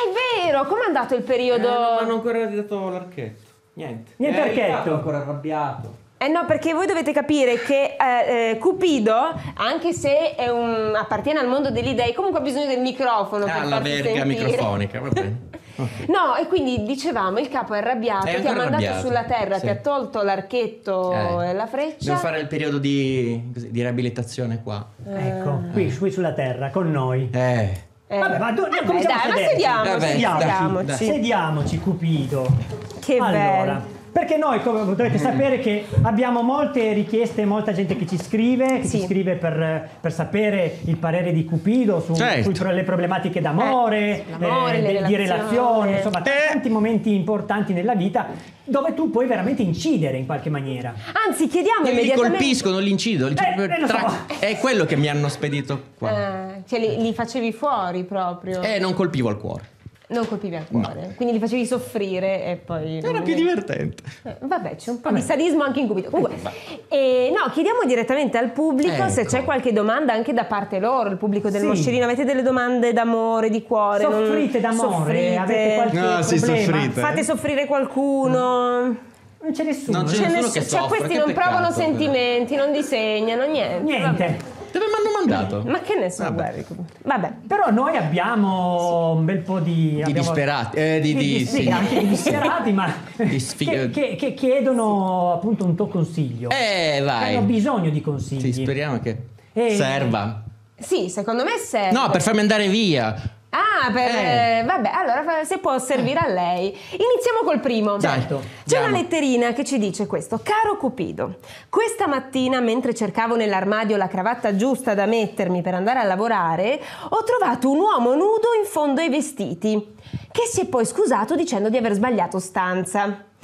C: è vero, com'è andato il periodo?
H: Eh, non mi hanno ancora dato l'archetto. Niente.
B: Niente
H: Eh,
B: archetto.
H: il capo è ancora arrabbiato.
C: Eh no, perché voi dovete capire che eh, eh, Cupido, anche se è un, appartiene al mondo degli dei, comunque ha bisogno del microfono per
H: Ah, la
C: farsi
H: verga
C: sentire.
H: microfonica, va bene.
C: No, e quindi dicevamo, il capo è arrabbiato,
H: È
C: ti ha
H: ancora
C: mandato
H: arrabbiato,
C: sulla terra,
H: sì.
C: ti ha tolto l'archetto
H: Eh.
C: e la freccia.
H: Devo fare il periodo di, così, di riabilitazione qua.
B: Ecco, qui, qui sulla terra, con noi.
H: Eh.
C: Eh.
B: Vabbè, ma do-
C: Vabbè,
B: cominciamo
C: dai,
B: a
C: ma
B: sederci.
C: sediamoci,
H: Vabbè,
B: Sediamoci,
C: sediamoci.
B: sediamoci, Cupido.
C: Che
B: allora,
C: bello.
B: perché noi, come dovete sapere, che abbiamo molte richieste, molta gente che ci scrive, che
C: Sì.
B: ci scrive per, per sapere il parere di Cupido su,
H: Certo.
B: sulle problematiche d'amore,
C: Eh, l'amore, le
B: di
C: relazioni.
B: relazioni, insomma, tanti momenti importanti nella vita dove tu puoi veramente incidere in qualche maniera.
C: Anzi, chiediamo
H: Io li
C: immediatamente...
H: colpisco, non li incido. li-
B: Eh, eh, lo so.
H: tra- È quello che mi hanno spedito qua.
C: Eh, cioè li, li facevi fuori proprio.
H: E non colpivo al cuore.
C: Non colpivi al cuore. Quindi li facevi soffrire e poi...
H: Era più divertente.
C: Eh, Vabbè, c'è un po' di sadismo anche in Cupido. Comunque, eh, no, chiediamo direttamente al pubblico se
H: Ecco.
C: c'è qualche domanda anche da parte loro, il pubblico del
B: Sì.
C: Moscerino. Avete delle domande d'amore, di cuore? Non-
B: Soffrite d'amore,
C: soffrite?
B: avete qualche
H: No, sì,
B: problema?
H: soffrite.
C: Fate soffrire qualcuno?
B: Non c'è nessuno.
H: Non c'è
C: C'è
H: nessuno
C: ness-
H: che
C: cioè,
H: soffre,
C: questi
H: che
C: non
H: peccato,
C: provano
H: però.
C: sentimenti, non disegnano, niente.
B: Niente.
C: Vabbè.
H: Dove mi hanno mandato?
C: Ma che ne so,
H: Vabbè.
C: guardi. Vabbè.
B: Però noi abbiamo un bel po' di... abbiamo-
H: disperati, eh, di- di-
B: sì,
H: sì.
B: anche di disperati, ma
H: Di sfi-
B: che, che- che chiedono appunto un tuo consiglio.
H: Eh,
B: Che
H: vai.
B: hanno bisogno di consigli.
H: Sì, speriamo che
B: Eh.
H: serva.
C: Sì, secondo me serve.
H: No, per farmi andare via.
C: Ah, per...
H: Eh.
C: eh, vabbè, allora fa- se può servire a lei. Iniziamo col primo.
B: Certo.
C: C'è
H: Andiamo.
C: una letterina che ci dice questo. Caro Cupido, questa mattina mentre cercavo nell'armadio la cravatta giusta da mettermi per andare a lavorare, ho trovato un uomo nudo in fondo ai vestiti, che si è poi scusato dicendo di aver sbagliato stanza.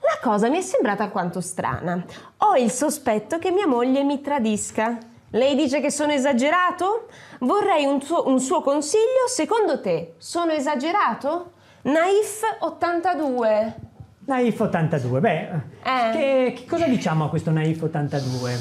C: La cosa mi è sembrata alquanto strana. Ho il sospetto che mia moglie mi tradisca. Lei dice che sono esagerato? Vorrei un suo, un suo consiglio. Secondo te sono esagerato? Naif ottantadue.
B: Naif ottantadue, beh,
C: Eh.
B: che, che cosa diciamo a questo Naif ottantadue?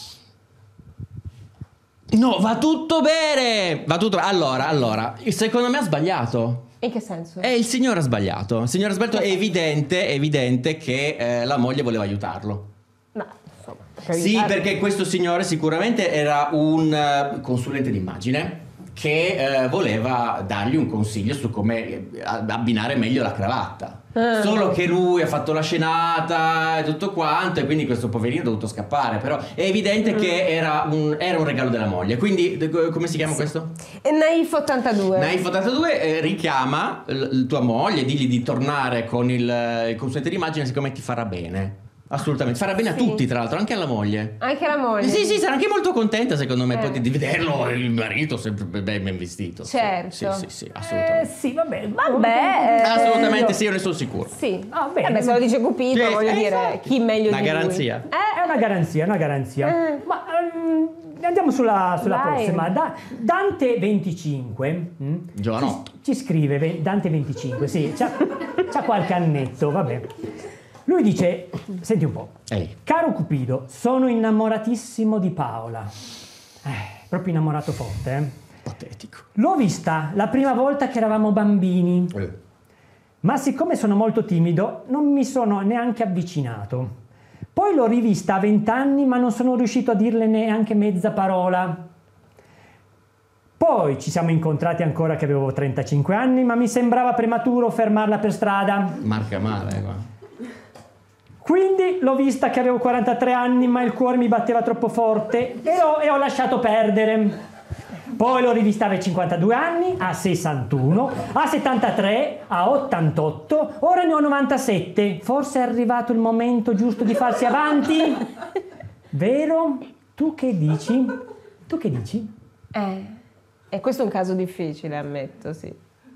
H: No, va tutto bene! Va tutto. Allora, allora, secondo me ha sbagliato.
C: In che senso?
H: Eh, il signore ha sbagliato. Il signore ha sbagliato, è evidente, è evidente che eh, la moglie voleva aiutarlo.
C: Ma insomma,
H: Sì, perché questo signore sicuramente era un eh, consulente d'immagine che eh, voleva dargli un consiglio su come eh, abbinare meglio la cravatta.
C: Ah.
H: Solo che lui ha fatto la scenata e tutto quanto, e quindi questo poverino è dovuto scappare. Però è evidente che era un, era un regalo della moglie. Quindi d- come si chiama questo?
C: Naif ottantadue.
H: Naif ottantadue eh, richiama l- tua moglie, digli di tornare con il, il consulente d'immagine, siccome ti farà bene. Assolutamente, farà bene a
C: Sì.
H: tutti, tra l'altro, anche alla moglie.
C: Anche la moglie.
H: Sì, sì, sarà anche molto contenta, secondo me,
C: Eh.
H: poi di di vederlo il marito sempre ben, ben vestito. Sì.
C: Certo.
H: Sì, sì, sì,
B: Eh,
H: assolutamente.
B: sì, vabbè.
C: Vabbè, eh,
H: Assolutamente
B: io-
H: sì, io ne sono sicuro.
C: Sì.
B: Ah, bene.
C: Vabbè, se lo dice Cupido,
H: Sì,
C: voglio
H: eh,
C: dire,
H: infatti.
C: chi meglio
H: Una
C: di lui?
H: garanzia.
B: È una garanzia, una garanzia.
C: Eh.
B: Ma ehm, andiamo sulla, sulla
C: Vai.
B: prossima. Da- Dante venticinque mm,
H: Giovanotto.
B: ci, ci scrive, ve- Dante venticinque, sì, c'ha, c'ha qualche annetto, vabbè. Lui dice, senti un po',
H: Ehi.
B: caro Cupido, sono innamoratissimo di Paola. Eh, proprio innamorato forte, eh.
H: Patetico.
B: L'ho vista la prima volta che eravamo bambini,
H: Eh.
B: ma siccome sono molto timido non mi sono neanche avvicinato. Poi l'ho rivista a vent'anni ma non sono riuscito a dirle neanche mezza parola. Poi ci siamo incontrati ancora che avevo trentacinque anni, ma mi sembrava prematuro fermarla per strada.
H: Marca male, qua.
B: Quindi l'ho vista che avevo quarantatré anni, ma il cuore mi batteva troppo forte e ho, e ho lasciato perdere. Poi l'ho rivista a cinquantadue anni, a sessantuno, a settantatré, a ottantotto, ora ne ho novantasette. Forse è arrivato il momento giusto di farsi avanti? Vero? Tu che dici? Tu che dici?
C: Eh, e questo è un caso difficile, ammetto, sì.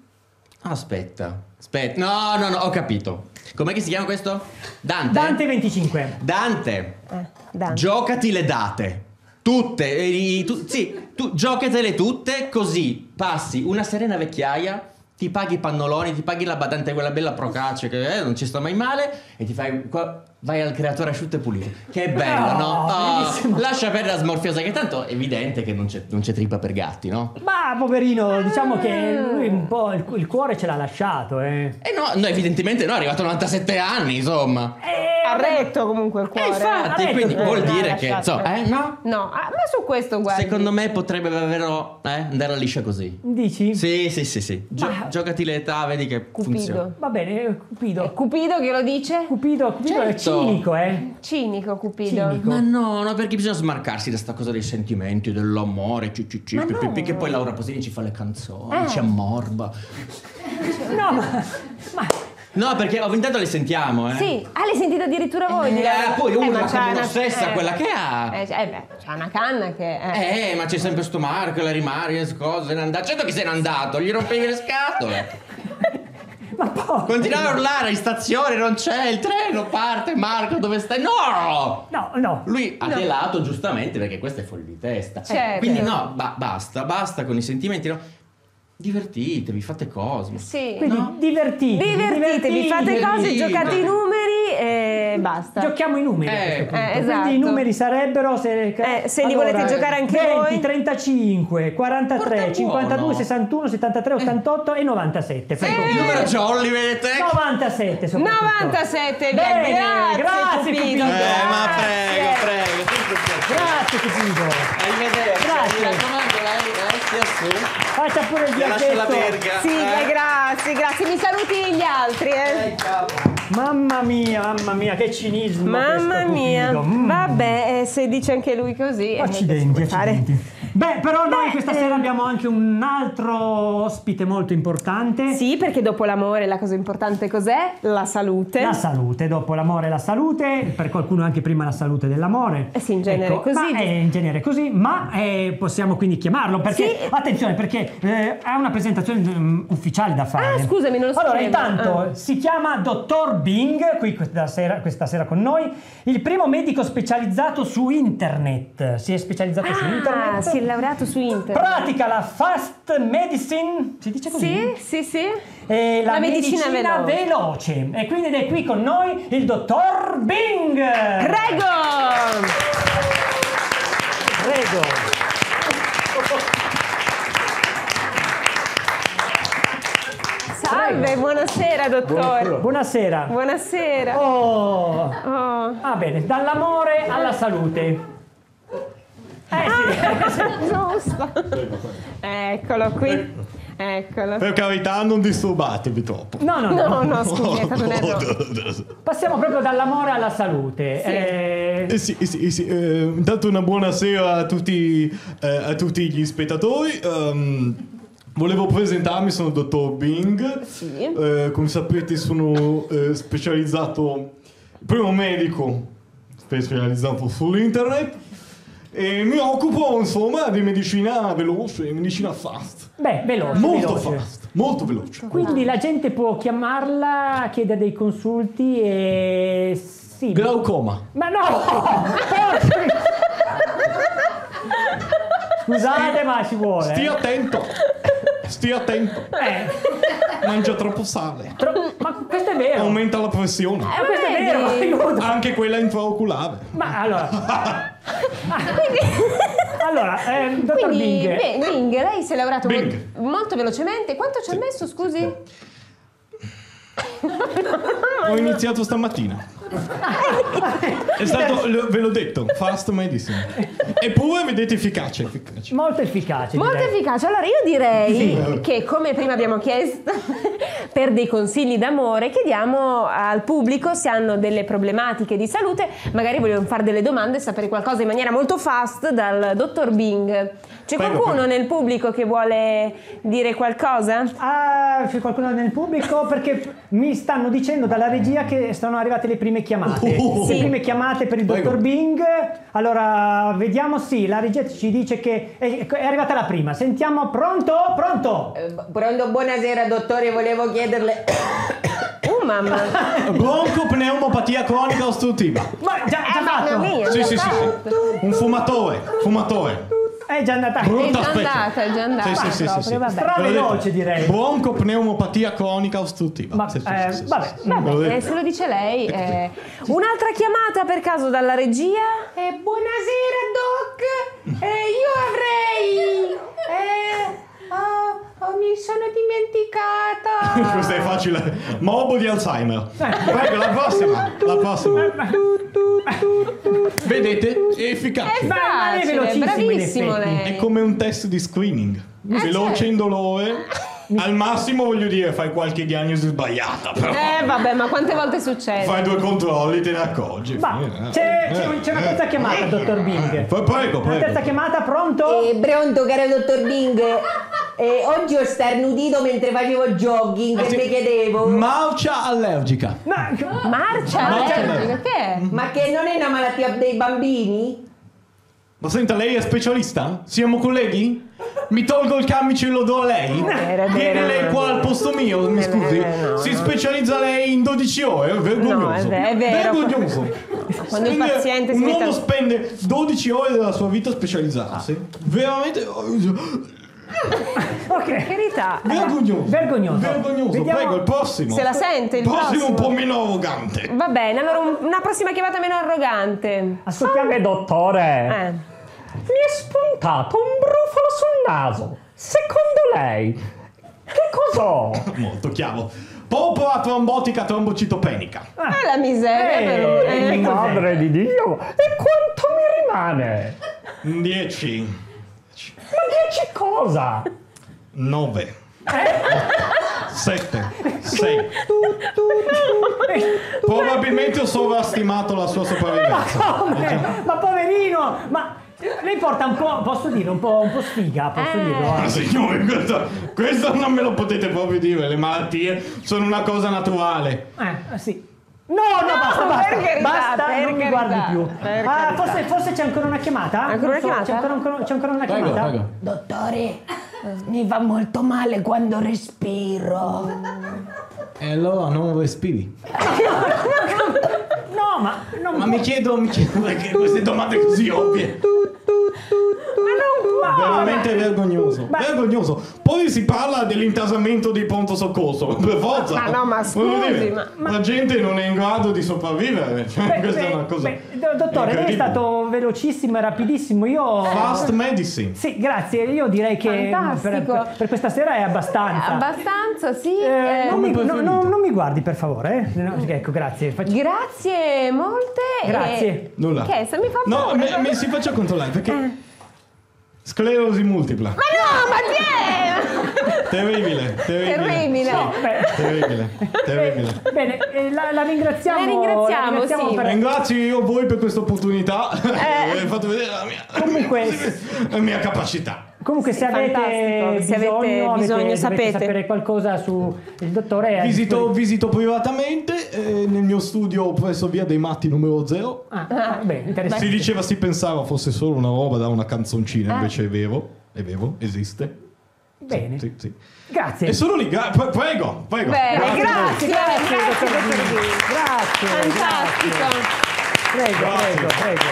H: Aspetta, aspetta. No, no, no, ho capito. Com'è che si chiama questo? Dante?
B: Dante venticinque.
H: Dante.
C: Eh, Dante.
H: Giocati le date. Tutte. eh, i- tu- sì, tu giocatele tutte così passi una serena vecchiaia, ti paghi i pannoloni, ti paghi la badante, quella bella procace che eh, non ci sta mai male, e ti fai qua- vai al creatore asciutto e pulito. Che bello,
B: No,
H: no? Oh,
B: bellissimo.
H: lascia perdere la smorfiosa, che tanto è evidente che non c'è, non c'è trippa per gatti, no?
B: Ma poverino, diciamo che lui un po' il, il cuore ce l'ha lasciato, eh.
H: E no, no, evidentemente no, è arrivato a novantasette anni, insomma.
C: Ha retto comunque il
H: E
C: cuore.
H: infatti,
B: detto
H: quindi
B: che-
H: vuol
C: Eh,
H: dire
C: l'ha
H: che,
C: lasciato.
H: insomma, eh, no?
C: No, ah, ma su questo guarda.
H: Secondo me potrebbe davvero eh, andare a liscia così.
B: Dici?
H: Sì, sì, sì, sì. Gio-
B: Ma-
H: giocati le età, vedi che funziona.
C: Cupido.
B: Va bene,
C: È
B: Cupido.
C: Cupido che lo dice?
B: Cupido, Cupido è
H: Certo.
B: cinico, eh.
C: Cinico Cupido.
B: Cinico.
H: Ma no, no, perché bisogna smarcarsi da sta cosa dei sentimenti, dell'amore, ci, ci, ci,
C: Ma
H: pi- pi-
C: no.
H: pi- che poi Laura Pausini ci fa le canzoni,
C: Eh.
H: ci ammorba.
B: No, ma, ma
H: No, perché ogni tanto le sentiamo, eh.
C: Sì, ah, l'hai sentita addirittura voi?
H: Eh,
C: di la-
H: poi urla
C: ma c'ha
H: come
C: una-
H: un'ossessa, quella che ha.
C: Eh, cioè, eh, beh, c'ha una canna che... Eh.
H: Eh, ma c'è sempre sto Marco, la rimari, le cose, se n'è andato. Certo che se n'è andato, gli rompevi le scatole.
B: Ma poi...
H: Continuava a urlare in stazione, non c'è, il treno parte, Marco dove stai? No!
B: No, no.
H: Lui ha telato giustamente perché questo è fuori di testa.
C: Certo.
H: Quindi no, ba- basta, basta con i sentimenti, no? Divertitevi, fate cose.
C: Sì.
B: Quindi
H: No?
B: divertitevi,
C: Divertitevi, fate cose,
H: Divertitevi.
C: giocate i numeri e basta.
B: Giochiamo i numeri a
H: Eh,
B: questo punto.
C: eh, esatto.
B: Quindi i numeri sarebbero se,
C: Eh, se li volete giocare anche
B: venti,
C: voi.
B: trentacinque, quarantatré,
H: Porta
B: cinquantadue,
H: buono.
B: sessantuno, settantatré, ottantotto e novantasette. Per
H: Il
B: Cupido.
H: numero jolly, vedete?
B: novantasette soprattutto.
C: novantasette, via.
B: Bene,
C: grazie,
B: grazie,
C: Cupido.
B: Cupido.
H: Eh, ma prego,
C: Grazie.
H: prego, sempre un piacere.
B: Grazie Cupido.
H: Arrivederci.
B: Grazie.
H: Mi raccomando, lei, lei stia su.
B: Faccia pure il
H: Mi lascia la
B: viaggetto.
H: verga.
C: Sì,
H: eh.
C: eh, grazie, grazie. Mi saluti gli altri, eh.
H: Eh, ciao.
B: Mamma mia, mamma mia, che cinismo
C: Mamma
B: questo
C: mia.
B: Cupido. Mm.
C: Vabbè, eh, se dice anche lui così. eh, che si
B: Accidenti,
C: può fare?
B: accidenti. Beh, però noi questa sera abbiamo anche un altro ospite molto importante.
C: Sì, perché dopo l'amore la cosa importante cos'è? La salute.
B: La salute, dopo l'amore la salute, per qualcuno anche prima la salute dell'amore.
C: Eh sì, in genere così.
B: Ma è in genere così, ma eh, possiamo quindi chiamarlo perché,
C: Sì.
B: attenzione, perché eh, ha una presentazione um, ufficiale da fare.
C: Ah, scusami, non lo sapevo.
B: Allora, intanto
C: Ah.
B: si chiama Dottor Bing, qui questa sera, questa sera con noi, il primo medico specializzato su internet. Si è specializzato su
C: Ah,
B: internet.
C: si è laureato su internet.
B: Pratica la fast medicine, si dice così?
C: Sì, sì, sì.
B: E la,
C: La medicina
B: medicina,
C: veloce.
B: veloce. E quindi è qui con noi il dottor Bing.
C: Prego!
B: Prego.
C: Salve, buonasera dottore.
B: Buonasera.
C: Buonasera.
B: Oh.
C: Oh.
B: Ah, bene, dall'amore alla salute. Eh sì.
C: Giusto. Eccolo qui. Eccolo.
A: Per carità, non disturbatevi troppo.
B: No, no, no.
C: No, no, scusi, è stato un errore.
B: Passiamo proprio dall'amore alla salute.
C: Sì.
B: Eh,
A: Eh sì, sì, sì, eh, intanto una buonasera a tutti, eh, a tutti gli spettatori. Ehm, volevo presentarmi, sono il dottor Bing.
C: Sì.
A: Eh, come sapete sono eh, specializzato, primo medico specializzato sull'internet e mi occupo insomma di medicina veloce, medicina fast.
B: beh, veloce.
A: Molto
B: veloce.
A: fast, molto veloce.
B: Quindi la gente può chiamarla, chiedere dei consulti e... Sì.
A: Glaucoma.
B: Ma no! Scusate, ma ci vuole.
A: Stia attento. Stia attento.
B: Eh,
A: Mangia troppo sale.
B: tro- ma questo è vero.
A: Aumenta la pressione.
B: Ma questo è vero,
C: Vedi?
B: aiuto.
A: Anche quella intraoculare.
B: Ma allora... allora, eh, dottor
C: Quindi,
B: Bing...
C: beh, Bing, lei si è laureato
A: Bing.
C: molto, molto velocemente. Quanto ci ha messo, scusi?
A: Ho iniziato stamattina. È stato, l- ve l'ho detto, fast medicine. Eppure vedete efficace, efficace.
B: Molto efficace,
C: Molto
B: direi.
C: efficace. Allora io direi
B: Sì.
C: che, come prima abbiamo chiesto per dei consigli d'amore, chiediamo al pubblico se hanno delle problematiche di salute, magari vogliono fare delle domande e sapere qualcosa in maniera molto fast dal dottor Bing. C'è
A: Prego,
C: qualcuno
A: prego.
C: nel pubblico che vuole dire qualcosa?
B: Ah, c'è qualcuno nel pubblico? Perché mi stanno dicendo dalla regia che sono arrivate le prime chiamate.
A: Oh.
B: Le
C: Sì.
B: prime chiamate per il
A: Prego.
B: dottor Bing. Allora, vediamo, sì, la regia ci dice che è, è arrivata la prima. Sentiamo, pronto? Pronto?
I: Pronto, buonasera dottore, volevo chiederle...
C: Oh mamma!
A: Broncopneumopatia cronica ostruttiva.
B: Ma già, già
C: Eh, mamma
B: fatto?
C: mia!
A: Sì,
C: già
A: sì, sì,
C: fatto.
A: sì. Un fumatore, fumatore.
B: È già andata.
C: È
A: Brutta
C: già
A: specie.
C: andata, è già andata.
A: Sì, sì, sì, sì,
C: proprio,
A: sì.
C: vabbè.
B: Stra
A: Ve l'ho detto.
B: veloce, direi.
A: Broncopneumopatia cronica ostruttiva.
B: Ma,
A: Sì, sì,
B: eh,
A: sì, sì,
B: vabbè,
A: sì, sì.
C: Vabbè,
A: Ve l'ho detto.
C: eh, se lo dice lei. eh. Un'altra chiamata per caso dalla regia?
I: Eh, buonasera doc, eh, io avrei... Eh, oh, oh, mi sono dimenticata...
A: Questo è facile. Morbo di Alzheimer. Prego, la prossima. La prossima. Vedete? È efficace.
C: È
B: Ma- ma è
C: facile,
B: velocissimo, in
C: bravissimo
B: effetti.
C: lei.
A: È come un test di screening. Veloce,
C: certo.
A: indolore. Al massimo, voglio dire, fai qualche diagnosi sbagliata, però.
C: Eh vabbè, ma quante volte succede?
A: Fai due controlli, te ne accorgi.
B: Ma
A: Fine, eh.
B: c'è, c'è- c'è una
A: Eh.
B: terza chiamata, dottor Bing.
A: Poi prego,
B: Una terza
A: prego.
B: chiamata, pronto?
I: Eh, pronto, caro dottor Bing, eh, oggi ho starnutito mentre facevo jogging e mi chiedevo...
A: Marcia allergica.
B: Ma,
C: Marcia
A: Marcia
C: allergica, che è?
I: Ma che non è una malattia dei bambini?
A: Ma senta, lei è specialista? Siamo colleghi? Mi tolgo il camice e lo do a lei?
C: vero, è
A: Viene
C: vero.
A: lei qua al posto mio, mi
C: È
A: scusi?
C: vero, no,
A: si
C: no.
A: specializza lei in dodici ore, è vergognoso.
C: No, è ve- è vero.
A: Vergognoso.
C: Quando il
A: Spende-
C: paziente si
A: Un
C: mette
A: uomo
C: al-
A: spende dodici ore della sua vita a specializzarsi. Veramente...
B: ok.
C: Per carità.
A: Vergognoso.
B: Vergognoso.
A: Vergognoso.
B: Vediamo-
A: Prego, il prossimo.
C: Se la sente il
A: prossimo un po'
C: prossimo.
A: meno arrogante.
C: Va bene, allora un- una prossima chiamata meno arrogante.
B: Ascoltiamo.
J: Salve dottore,
C: Eh.
J: mi è spuntato un brufolo sul naso. Secondo lei, che cos'ho?
A: Molto chiaro. Porpora trombotica trombocitopenica.
C: Ah, la miseria,
B: Eh,
C: però.
B: eh,
C: Eh.
J: Madre di Dio, e quanto mi rimane?
A: dieci.
J: Ma dieci cosa?
A: nove. sette. sei. Probabilmente ho sovrastimato la sua sopravvivenza.
B: Come? Ma poverino! Ma lei porta un po', posso dire, un po', un po' sfiga, posso
C: Eh.
B: dirlo.
A: Ma signore, questo, questo non me lo potete proprio dire, le malattie sono una cosa naturale.
B: Eh, sì. No, no, basta, basta,
C: per carità,
B: basta,
C: per
B: non mi
C: carità,
B: guardi più.
C: per
B: Ah,
C: carità.
B: forse, forse c'è ancora una chiamata?
C: Ancora una
B: Non so,
C: chiamata?
B: C'è ancora, ancora- c'è ancora una
A: Prego,
B: chiamata?
A: prego.
E: Dottore, mi fa molto male quando respiro.
A: E allora non respiri.
B: No, ma non
A: Ma mi chiedo, mi chiedo perché queste domande così ovvie.
B: Ma non
A: Veramente vergognoso.
B: Ma-
A: Vergognoso. Poi si parla dell'intasamento di pronto soccorso. Per forza.
C: Ma no, ma
A: Voglio
C: scusi,
A: dire,
C: ma-
A: la gente non è in grado di sopravvivere. Cioè,
B: Beh,
A: questa
B: beh,
A: è una cosa.
B: beh, do- dottore, lei è
A: incredibile.
B: stato velocissimo e rapidissimo. Io.
A: Fast medicine.
B: Sì, grazie. Io direi che
C: Fantastico.
B: per, per- per questa sera è abbastanza.
C: Abbastanza, sì.
B: Eh,
C: eh,
B: non, mi,
A: Come
B: no,
A: preferito.
B: no, non mi guardi, per favore. eh? No, ecco, grazie. Faccio-
C: Grazie molte.
B: Grazie.
C: e-
A: Nulla.
C: Che se mi fa
A: No,
C: paura,
A: mi,
C: guarda.
A: mi si faccia controllare perché.
C: Eh.
A: Sclerosi multipla.
C: Ma no, ma chi è?
A: Terribile, terribile.
C: Terribile.
A: Sì,
B: Beh,
A: terribile, terribile.
B: bene, eh, la, la ringraziamo.
C: La ringraziamo, sì.
B: per-
A: Ringrazio io voi per questa opportunità.
C: Eh.
A: Hai fatto vedere la mia,
B: Comunque-
A: la mia capacità.
B: Comunque, se avete
C: Fantastico, se avete
B: bisogno,
C: bisogno,
B: avete-
C: sapete.
B: dovete sapere qualcosa sul dottore. è a
A: Visito,
B: disposizione.
A: visito privatamente eh, nel mio studio presso via dei Matti numero zero.
B: Ah, ah, bene, interessante.
A: Si diceva, si pensava fosse solo una roba da una canzoncina, invece è vero, è vero, esiste.
B: Bene.
A: Sì, sì.
B: Grazie.
A: E sono lì, gra- pre- prego, prego.
C: Bene,
A: Grazie a voi.
C: grazie,
B: Grazie,
C: grazie,
B: dottor
C: dottor
B: Bini.
C: Bini.
B: Grazie.
C: Fantastico,
B: Prego,
A: Grazie.
B: prego, prego.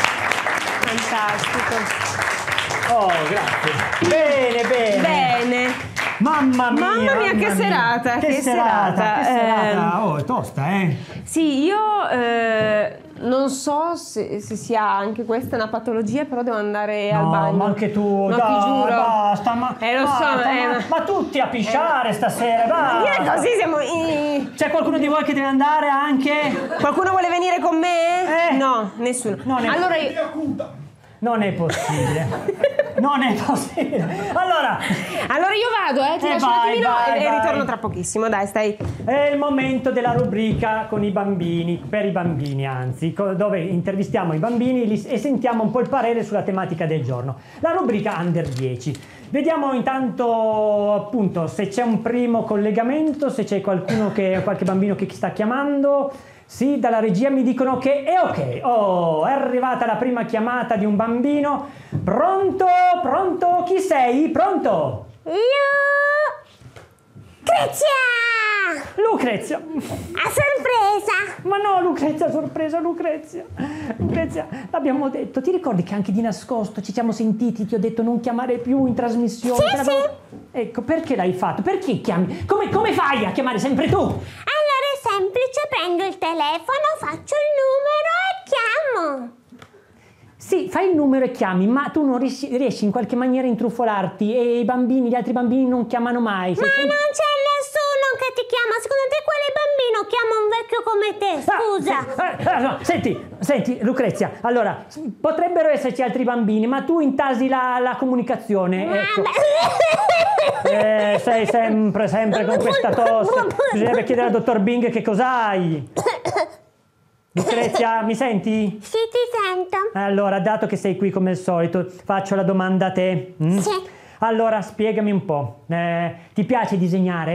C: fantastico.
B: Oh, grazie. Bene, bene.
C: Bene.
B: Mamma mia.
C: Mamma mia, che serata,
B: Che,
C: che
B: serata,
C: serata,
B: che serata.
C: ehm.
B: Oh, è tosta, eh.
C: Sì, io eh, non so se, se sia anche questa una patologia, però devo andare al
B: No,
C: bagno.
B: ma anche tu,
C: No,
B: dai,
C: ti giuro.
B: basta, ma,
C: Eh, lo so,
B: basta,
C: eh,
B: ma,
C: ma-
B: ma tutti a pisciare stasera,
C: Ma dire
B: basta.
C: così siamo... i-
B: C'è qualcuno di voi che deve andare anche?
C: Qualcuno vuole venire con me?
B: Eh.
C: No, nessuno.
B: Non è-
C: Allora io...
B: Non è possibile. Non è possibile. Allora,
C: Allora io vado, eh, ti
B: Eh,
C: lascio un
B: vai,
C: attimino
B: vai,
C: e, e
B: vai.
C: ritorno tra pochissimo, dai, stai...
B: è il momento della rubrica con i bambini, per i bambini anzi, co- dove intervistiamo i bambini li- e sentiamo un po' il parere sulla tematica del giorno. La rubrica Under dieci. Vediamo intanto appunto se c'è un primo collegamento, se c'è qualcuno che, qualche bambino che sta chiamando. Sì, dalla regia mi dicono che è ok. Oh, è arrivata la prima chiamata di un bambino. Pronto? Pronto? Chi sei? Pronto?
K: Lucrezia!
B: Lucrezia.
K: A sorpresa!
B: Ma no, Lucrezia, sorpresa, Lucrezia. Lucrezia, l'abbiamo detto. Ti ricordi che anche di nascosto ci siamo sentiti? Ti ho detto non chiamare più in trasmissione.
K: Sì,
B: Te l'avevo- Ecco, perché l'hai fatto? Perché chiami? Come, come fai a chiamare sempre tu?
K: Allora è semplice, prendo il telefono, faccio il numero e chiamo.
B: Sì, fai il numero e chiami, ma tu non riesci, riesci in qualche maniera a intrufolarti e i bambini, gli altri bambini non chiamano mai.
K: Ma
B: Sei sempre-
K: non c'è nessuno che ti chiama. Secondo te quale bambino chiama un vecchio come te? Scusa.
B: Ah, eh, eh, no, senti, senti, Lucrezia, allora, s- potrebbero esserci altri bambini, ma tu intasi la, la comunicazione. Ecco. Eh, sei sempre, sempre con questa tosse. Bisognerebbe chiedere al dottor Bing che cos'hai. Lucrezia, mi senti?
K: Sì, ti sento.
B: Allora, dato che sei qui come al solito, faccio la domanda a te. mm?
K: Sì.
B: Allora, spiegami un po'. Eh, ti piace disegnare?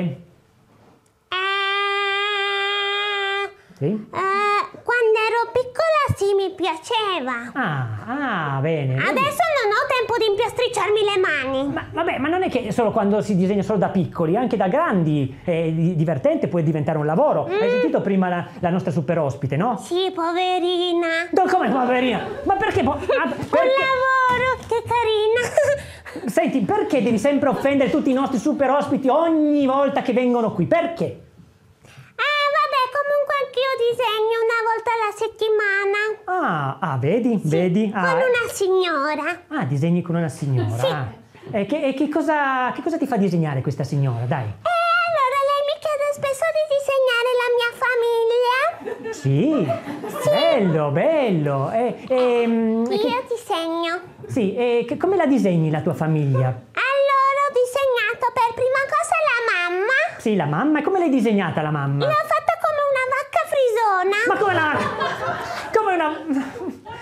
K: Eh,
B: Sì?
K: eh, quando ero piccola sì, mi piaceva.
B: Ah, ah, bene.
K: Adesso non ho tempo di impiastricciarmi le mani.
B: Ma vabbè, ma non è che solo quando si disegna solo da piccoli, anche da grandi è di- divertente, può diventare un lavoro. Hai sentito prima la, la nostra super ospite, no?
K: Sì, poverina.
B: No, come poverina? Ma perché? po- ah,
K: Un
B: perché-
K: lavoro, che carina.
B: Senti, perché devi sempre offendere tutti i nostri super ospiti ogni volta che vengono qui? Perché?
K: Ah, vabbè, comunque anch'io disegno una volta alla settimana.
B: Ah, ah vedi, vedi?
K: Con
B: Ah,
K: una signora.
B: ah, disegni con una signora.
K: Sì.
B: Ah. E, che, e che cosa, che cosa ti fa disegnare questa signora? Dai.
K: E allora lei mi chiede spesso di disegnare la mia famiglia.
B: Sì, bello, bello. E, e, mm, e che-
K: Io disegno.
B: sì, e che- come la disegni la tua famiglia?
K: Allora ho disegnato per prima cosa la mamma.
B: Sì, la mamma. E come l'hai disegnata la mamma?
K: L'ho fatta come una vacca frisona.
B: Ma come una... Come una... Come una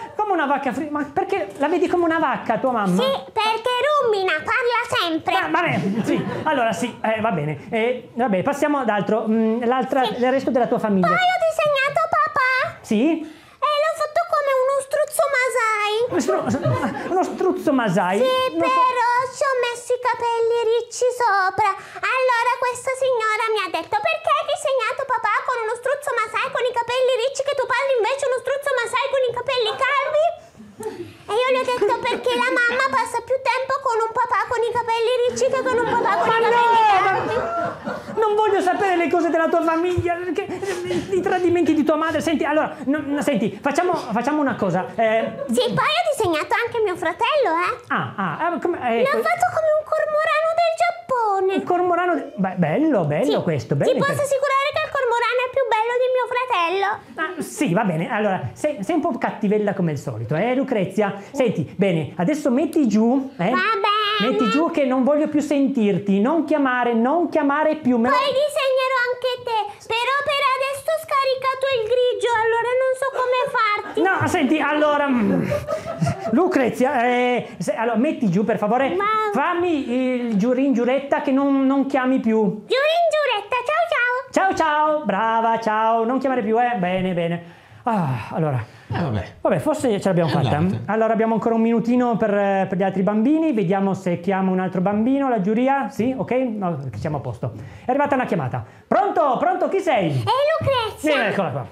B: vacca fritta? Ma perché la vedi come una vacca tua mamma?
K: Sì, perché rumina, parla sempre.
B: Va, va bene, sì. Allora sì, eh, va bene. Eh, va bene, passiamo ad altro. Mm, l'altra,
K: Sì.
B: il resto della tua famiglia.
K: Poi ho disegnato papà.
B: Sì?
K: E l'ho fatto come uno struzzo Masai.
B: Stru- Uno struzzo Masai?
K: Sì,
B: Non so-
K: però ci ho messo i capelli ricci sopra. Allora questa signora mi ha detto: perché hai disegnato papà con uno struzzo Masai con i capelli ricci, che tuo padre invece uno struzzo Masai con i capelli calvi? E io le ho detto: perché la mamma passa più tempo con un papà con i capelli ricci che con un papà con
B: Ma
K: i
B: no,
K: capelli
B: ma-
K: calvi.
B: non voglio sapere le cose della tua famiglia, che- i tradimenti di tua madre. Senti, allora, no, no, senti, facciamo, facciamo una cosa. Eh,
K: Sì, poi ho disegnato anche mio fratello, eh.
B: ah, ah, eh, come, eh,
K: L'ho fatto come un cormorano del Giappone.
B: il cormorano. de- Beh, bello, bello
K: Sì,
B: questo. Bello
K: ti posso
B: inter-
K: assicurare che il cormorano è più bello di mio fratello.
B: Ah, sì, va bene. Allora, sei, sei un po' cattivella come al solito, eh, Lucrezia? Senti, bene, adesso metti giù, eh?
K: Va bene.
B: Metti giù che non voglio più sentirti. Non chiamare, non chiamare più. Me lo-
K: Poi disegnerò anche te, però per adesso ho scaricato il grigio, allora non so come farti.
B: No, senti, allora, mm, Lucrezia, eh, se- allora, metti giù per favore,
K: Ma-
B: fammi il giurin giuretta che non, non chiami più.
K: Giuro in giuretta, ciao ciao.
B: Ciao ciao, brava, ciao, non chiamare più, eh, bene, bene. Ah, allora,
A: Eh, vabbè.
B: vabbè, forse ce l'abbiamo
A: È
B: fatta.
A: andata.
B: Allora abbiamo ancora un minutino per, eh, per gli altri bambini, vediamo se chiamo un altro bambino, la giuria, sì, ok? No, siamo a posto. È arrivata una chiamata. Pronto, pronto, chi sei?
K: E Lucrezia.
B: Sì, eccola qua.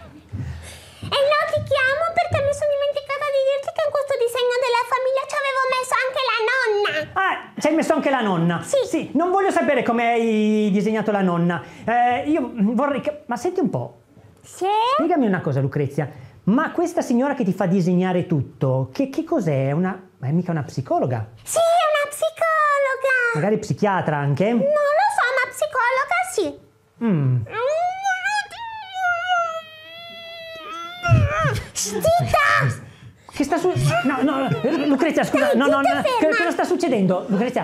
K: E no, ti chiamo perché mi sono dimenticata di dirti che in questo disegno della famiglia ci avevo messo anche la nonna.
B: Ah, ci hai messo anche la nonna.
K: Sì.
B: Sì, non voglio sapere come hai disegnato la nonna. Eh, io vorrei che... Ma senti un po',
K: Sì?
B: spiegami una cosa, Lucrezia. Ma questa signora che ti fa disegnare tutto, che, che cos'è? È una... Ma è mica una psicologa?
K: Sì, è una psicologa.
B: Magari psichiatra anche?
K: Non lo so, ma psicologa sì.
B: Mm.
K: Zitta!
B: Che sta su... No, no, Lucrezia, scusa, no, no, no,
K: zitta,
B: che,
K: ferma.
B: cosa sta succedendo? Lucrezia?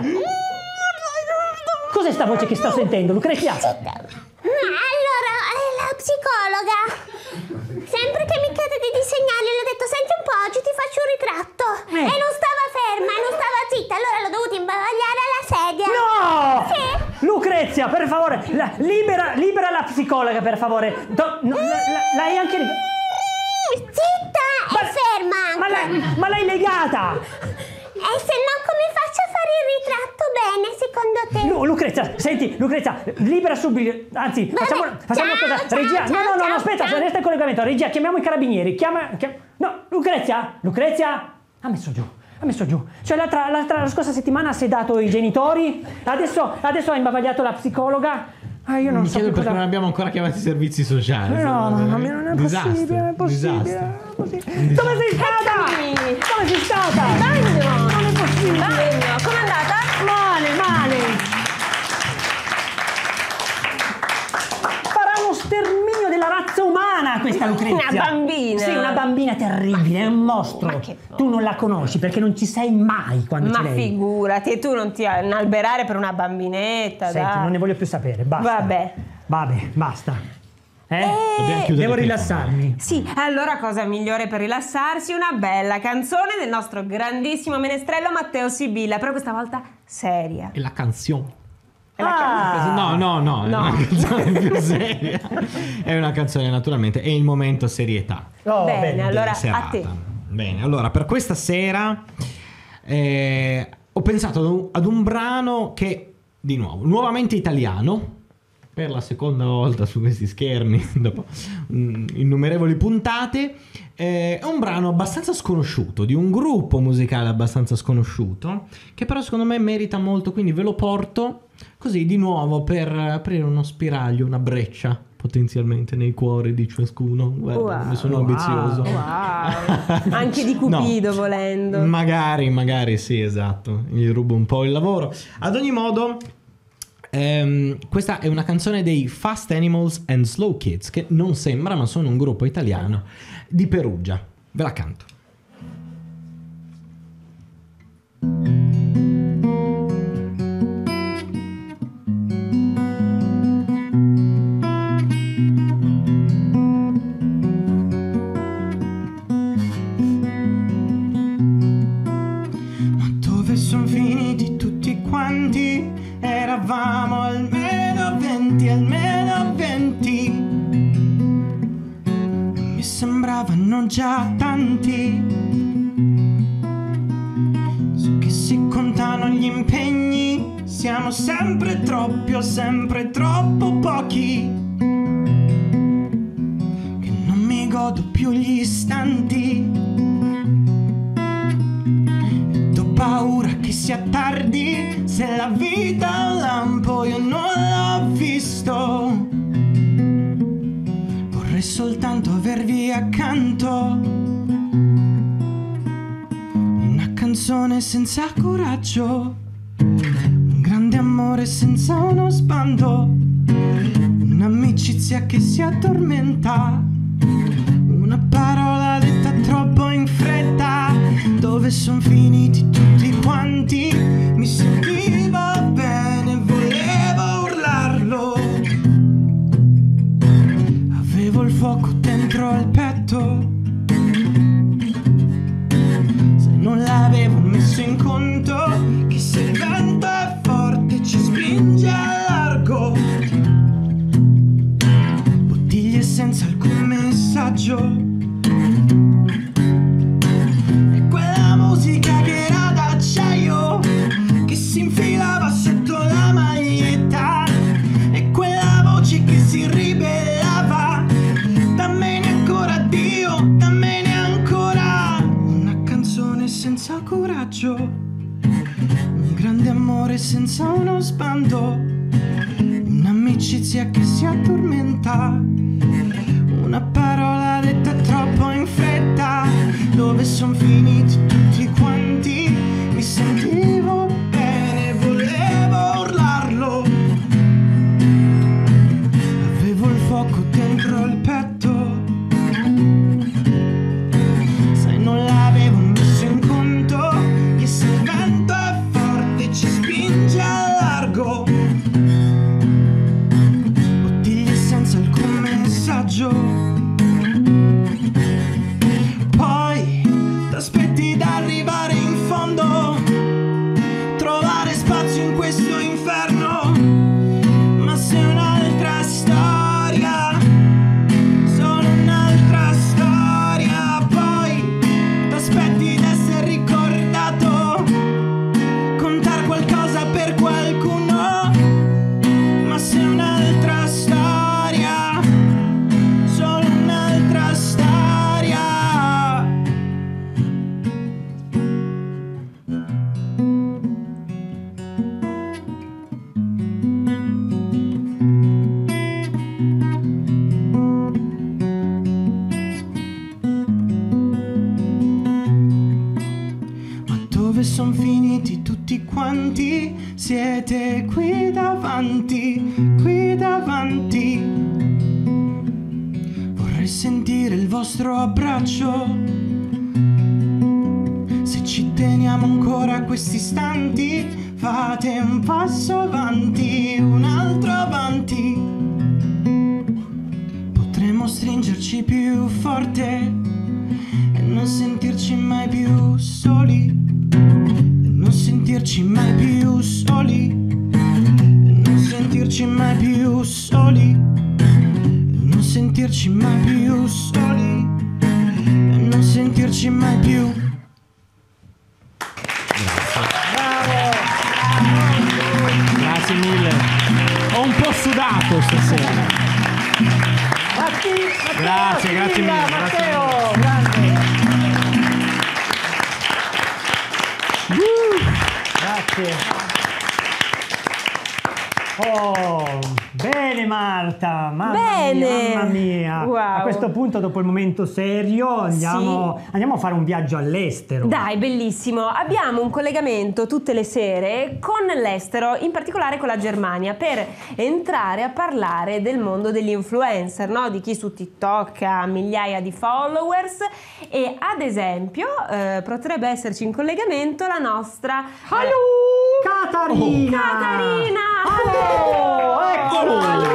B: Cos'è sta voce che sto sentendo, Lucrezia?
K: Allora, è la psicologa. Sempre che mi chiede di disegnare, le ho detto: senti un po', oggi ti faccio un ritratto.
B: Eh.
K: E non stava ferma, e non stava zitta, allora l'ho dovuta imbavagliare alla sedia.
B: No!
K: Sì.
B: Lucrezia, per favore, la- libera, libera la psicologa, per favore. Do- no, la- la- l'hai anche...
K: Zitta,
B: Ma-
K: è ferma.
B: Ma l'hai, ma l'hai legata!
K: E se no, come faccio a fare il ritratto bene, secondo te?
B: Lu- Lucrezia, senti, Lucrezia, libera subito. Anzi,
K: Vabbè,
B: facciamo, facciamo
K: ciao,
B: una cosa.
K: ciao,
B: Regia, no,
K: ciao,
B: no, no, no,
K: ciao,
B: aspetta,
K: ciao.
B: resta in collegamento. Regia, chiamiamo i carabinieri. Chiama, chiam- No, Lucrezia, Lucrezia, ha messo giù. Ha messo giù. Cioè l'altra, l'altra la scorsa settimana ha sedato i genitori, adesso, adesso ha imbavagliato la psicologa. Ah, io non
A: Mi
B: so
A: chiedo
B: più
A: perché
B: cosa...
A: non abbiamo ancora chiamato i servizi sociali.
B: No, mamma mia, non è
A: Disastro,
B: possibile, non è possibile.
A: disastro.
B: non è possibile.
A: Un
B: Dove sei
A: disastro.
B: stata?
C: Eccomi.
B: Dove sei stata?
C: Bagno.
B: Non è possibile.
C: Bagno. Com'è andata?
B: Male, male. Farà uno sterminio della razza umana questa Lucrezia.
C: Una bambina.
B: Sì, una bambina terribile, è un mostro.
C: Ma che-
B: Tu non la conosci perché non ci sei mai quando
C: Ma
B: c'è lei.
C: figurati, e tu non ti inalberare per una bambinetta,
B: Senti,
C: dai.
B: non ne voglio più sapere, basta.
C: Vabbè.
B: Vabbè, basta. Eh?
A: Dobbiamo chiudere
B: Devo
A: il
B: rilassarmi.
C: Sì, allora cosa migliore per rilassarsi? Una bella canzone del nostro grandissimo menestrello Matteo Sibilla, però questa volta seria.
A: E la canzone.
B: Ah,
A: No, no, no, è
C: No.
A: una canzone più seria. È una canzone, naturalmente, è il momento serietà
B: oh,
C: Bene,
B: bene.
C: allora
A: della serata.
C: a te.
A: Bene, allora per questa sera eh, ho pensato ad un, ad un brano che, di nuovo, nuovamente italiano, per la seconda volta su questi schermi, dopo mm, innumerevoli puntate. Eh, è un brano abbastanza sconosciuto, di un gruppo musicale abbastanza sconosciuto, che però secondo me merita molto, quindi ve lo porto così di nuovo per aprire uno spiraglio, una breccia potenzialmente nei cuori di ciascuno. Guarda,
C: Wow.
A: come sono
B: Wow.
A: ambizioso.
C: Wow. Anche di Cupido,
A: No.
C: volendo.
A: Magari, magari sì, esatto. Gli rubo un po' il lavoro. Ad ogni modo, ehm, questa è una canzone dei Fast Animals and Slow Kids, che non sembra, ma sono un gruppo italiano di Perugia. Ve la canto. eravamo almeno venti, almeno venti. E mi sembravano già tanti. So che si contano gli impegni, siamo sempre troppi o sempre troppo pochi, che non mi godo più gli istanti. Ho paura che sia tardi, se la vita è un lampo io non l'ho visto. Vorrei soltanto avervi accanto, una canzone senza coraggio, un grande amore senza uno sbando, un'amicizia che si addormenta, una parola detta troppo in fretta. Dove son finiti tutti quanti? Mi sentivo bene, volevo urlarlo. Avevo il fuoco dentro al petto. Se non l'avevo messo in conto, che se il vento è forte ci spinge a largo. Bottiglie senza alcun messaggio. Che si infilava sotto la maglietta e quella voce che si ribellava. Dammene ancora Dio, dammene ancora. Una canzone senza coraggio, un grande amore senza uno sbando, un'amicizia che si addormenta, una parola detta troppo in fretta. Dove son finiti tutti quanti? Mi sentivo bene, volevo urlarlo. Avevo il fuoco dentro il petto. Sai, non l'avevo messo in conto, che se il vento è forte ci spinge a largo. Bottiglie senza alcun messaggio. Aspetti d'arrivare in fondo, trovare spazio in questo inferno, ma sei un'altra storia, solo un'altra storia. Poi t'aspetti d'essere ricordato, contare qualcosa per qualcuno, ma sei un'altra storia, solo un'altra storia. Son finiti tutti quanti? Siete qui davanti, qui davanti. Vorrei sentire il vostro abbraccio. Se ci teniamo ancora a questi istanti, fate un passo avanti, un altro avanti. Potremmo stringerci più forte e non sentirci mai più soli. Non sentirci mai più soli, non sentirci mai più soli, non sentirci mai più soli, non sentirci mai più.
B: Bravo! Grazie mille. Ho un po' sudato stasera. Matti, Matteo,
A: Grazie, grazie
B: Silvia,
A: mille, grazie
B: Matteo, grande. Grazie. Oh, bene Marta, mamma
C: Bene.
B: mia, mamma mia.
C: Wow.
B: A questo punto, dopo il momento serio, andiamo,
C: Sì.
B: andiamo a fare un viaggio all'estero.
C: Dai, bellissimo. Abbiamo un collegamento tutte le sere con l'estero, in particolare con la Germania, per entrare a parlare del mondo degli influencer, no? Di chi su TikTok ha migliaia di followers. E ad esempio eh, potrebbe esserci in collegamento la nostra
B: Allo! Catarina!
C: Catarina!
B: Allo! Eccola!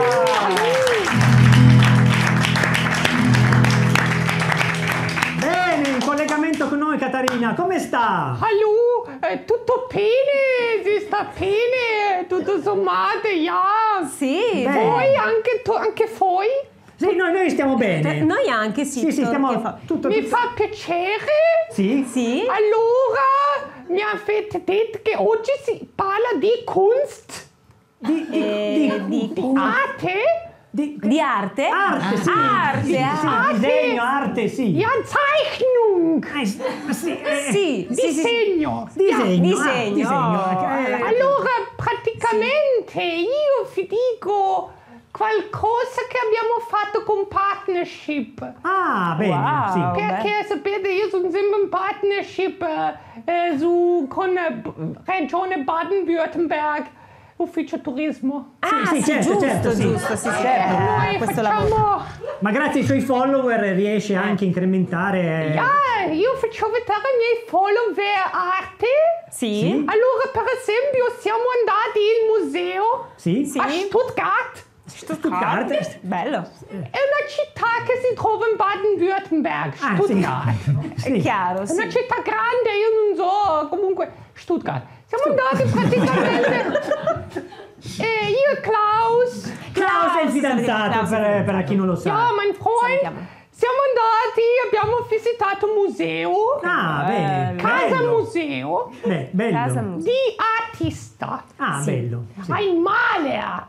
B: Bene, in collegamento con noi Catarina, come sta?
J: Allù, È tutto bene, si sta bene, tutto sommato, ja.
C: Sì.
J: Voi, anche, tu, anche voi?
B: Sì, noi, noi stiamo bene.
C: Noi anche, sì.
B: Sì, sì, stiamo
C: che fa-
B: tutto,
J: Mi
B: tutto-
J: fa piacere.
B: Sì?
C: Sì.
J: Allora, mi avete detto che oggi si parla di kunst,
B: Di, di,
C: Eh,
B: di-
C: di-
J: arte,
B: di-
C: Di arte?
B: arte, sì.
C: Arte,
B: Sì, sì,
C: arte.
B: disegno, arte, sì.
J: ja, Zeichnung,
B: Eh, sì, sì, eh,
C: Sì, sì, sì.
J: disegno.
B: Disegno, ah,
C: disegno,
B: disegno,
C: oh,
B: eh,
J: Allora, praticamente io vi dico qualcosa che abbiamo fatto con partnership.
B: Ah, bene,
C: Wow.
B: sì.
J: Perché sapete, io sono sempre in partnership eh, eh, su, con eh, B- Regione Baden-Württemberg, ufficio turismo.
C: Ah,
B: sì,
C: sì,
B: certo,
C: giusto,
B: certo, sì.
C: giusto, sì, sì.
J: Eh,
C: eh,
J: noi
C: questo
J: facciamo...
C: lavoro.
B: Ma grazie ai suoi follower riesce anche a incrementare...
J: Ja, io faccio vedere i miei follower arte.
C: Sì.
B: Sì.
J: Allora, per esempio, siamo andati al museo
B: Sì?
C: Sì.
J: a Stuttgart.
B: Stuttgart?
C: Bello.
J: È una città che si trova in Baden-Württemberg,
B: Ah, sì.
J: Stuttgart.
B: Sì.
C: È chiaro,
J: È
C: sì.
J: una città grande, io non so, comunque Stuttgart. Siamo andati praticamente eh, io e Klaus.
B: Klaus è il fidanzato,
C: Klaus è il
B: per, per chi non lo sa.
J: Ja, mein Freund.
C: Salutiamo.
J: Siamo andati, abbiamo visitato un museo.
B: Ah, bene.
J: Casa
B: bello.
J: museo
B: Beh, bello.
C: Casa museo.
J: di artista.
B: Ah, bello. Sì.
J: Ein Maler.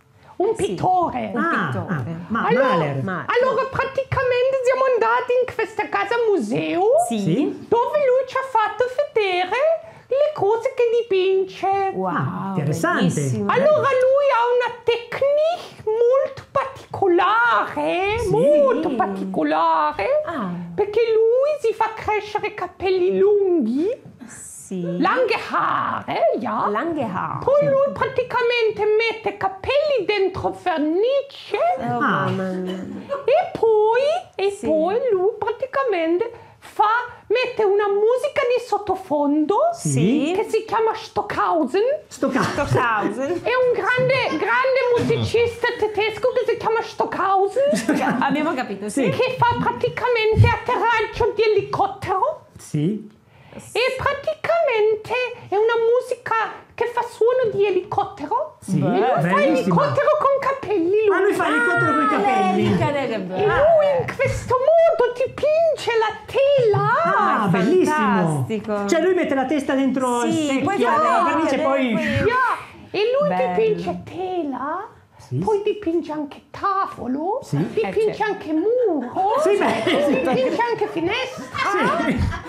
J: Un pittore.
B: Ah,
C: pittore.
B: ah, ma
J: Allora,
B: Mahler.
C: Ma-
J: allora, praticamente siamo andati in questa casa museo
C: Sì.
B: Sì?
J: dove lui ci ha fatto vedere le cose che dipinge.
C: Wow,
B: Ah, interessante.
C: bellissimo.
J: Allora lui ha una tecnica molto particolare,
B: Sì.
J: molto particolare,
C: Ah.
J: perché lui si fa crescere i capelli lunghi,
C: Sì.
J: lange haare, ja.
C: Lange Haar.
J: Poi lui praticamente mette capelli dentro vernice
C: Oh,
B: Ah.
C: mamma mia.
J: e poi, e
C: Sì.
J: poi lui praticamente fa, mette una musica di sottofondo
C: Sì.
J: che si chiama Stockhausen.
B: Stoccato.
C: Stockhausen.
J: È un grande, grande musicista tedesco che si chiama Stockhausen,
C: Abbiamo capito, sì.
B: Sì.
J: che fa praticamente atterraggio di elicottero
B: Sì.
J: e praticamente è una musica che fa suono di elicottero.
B: Sì.
J: E lui fa
B: Bellissimo.
J: elicottero con capelli lunghi.
B: Ah, lui fa l'elicottero con i capelli.
J: E lui in questo modo dipinge la tela.
B: Ah,
C: è
B: bellissimo.
C: fantastico.
B: Cioè lui mette la testa dentro il
C: Sì,
B: secchio
C: poi
B: della
C: fa-
B: vernice e poi...
C: poi-
J: Yeah. E lui
C: Bello.
J: dipinge tela.
B: Sì.
J: Poi dipinge anche tavolo,
B: Sì.
J: dipinge
C: Eh, certo.
J: anche muro,
B: Sì, beh, sì.
J: dipinge anche finestra.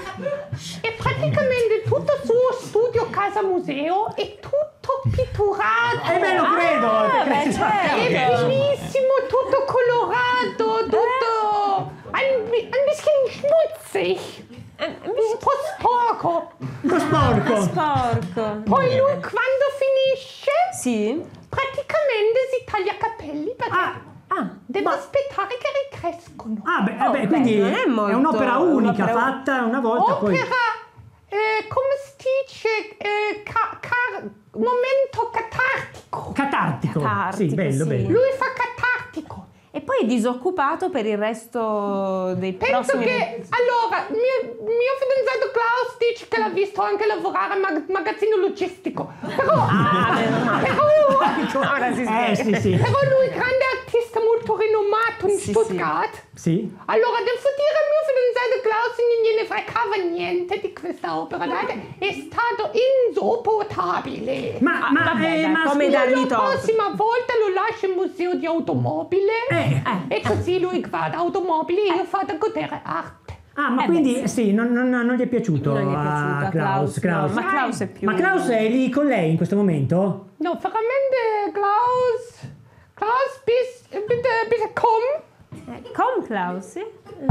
B: Sì.
J: E praticamente tutto il suo studio casa museo è tutto pitturato.
B: Eh beh, lo credo.
C: Ah,
B: te
C: beh,
B: credo.
C: certo.
J: È bellissimo, tutto colorato, tutto ein, bi- ein bisschen schmutzig, un po' sporco.
B: Un po' sporco.
C: Sporco.
J: Poi lui quando finisce,
C: Sì.
J: praticamente si taglia i capelli perché
B: Ah, ah,
J: deve
B: ma-
J: aspettare che ricrescono.
B: Ah, beh,
C: Oh,
B: beh,
C: beh,
B: quindi
C: non è
B: è,
C: molto-
B: un'opera unica,
C: un'opera-
B: fatta una volta, poi...
J: Opera, eh, come si dice, eh, ca- ca- momento catartico.
B: Catartico.
C: Catartico,
B: Sì, bello,
C: sì.
B: bello.
J: Lui fa catartico.
C: E poi è disoccupato per il resto dei
J: Penso
C: prossimi...
J: che, allora, mio, mio fidanzato Klaus dice che l'ha visto anche lavorare a mag- magazzino logistico. Però,
C: Ah, meno male.
J: però,
C: Ora si
B: Eh,
C: spiega.
B: sì, sì.
J: però lui è grande artista molto rinomato in
C: Sì,
J: Stuttgart.
B: Sì.
J: Allora, devo dire al mio fidanzato Klaus non gliene fregava niente di questa opera d'arte. È stato insopportabile.
B: Ma, ma,
C: vabbè,
B: eh,
C: dai,
B: ma
C: come
B: scusa,
C: dargli
J: La
C: torto.
J: prossima volta lo lascio in museo di automobile.
B: Eh,
J: E così lui guarda automobili e io vado godere arte.
B: Ah, ma
C: Eh,
B: quindi
C: beh,
B: sì, non, non- non gli è piaciuto,
C: Non gli è
B: a
C: piaciuto a
B: Klaus.
C: Klaus, no,
B: Klaus.
C: ma Klaus è più...
B: Ma Klaus è lì con lei in questo momento?
J: No, veramente, Klaus. Klaus, bis, bitte, bitte komm.
C: Eh, Com Klaus, sì?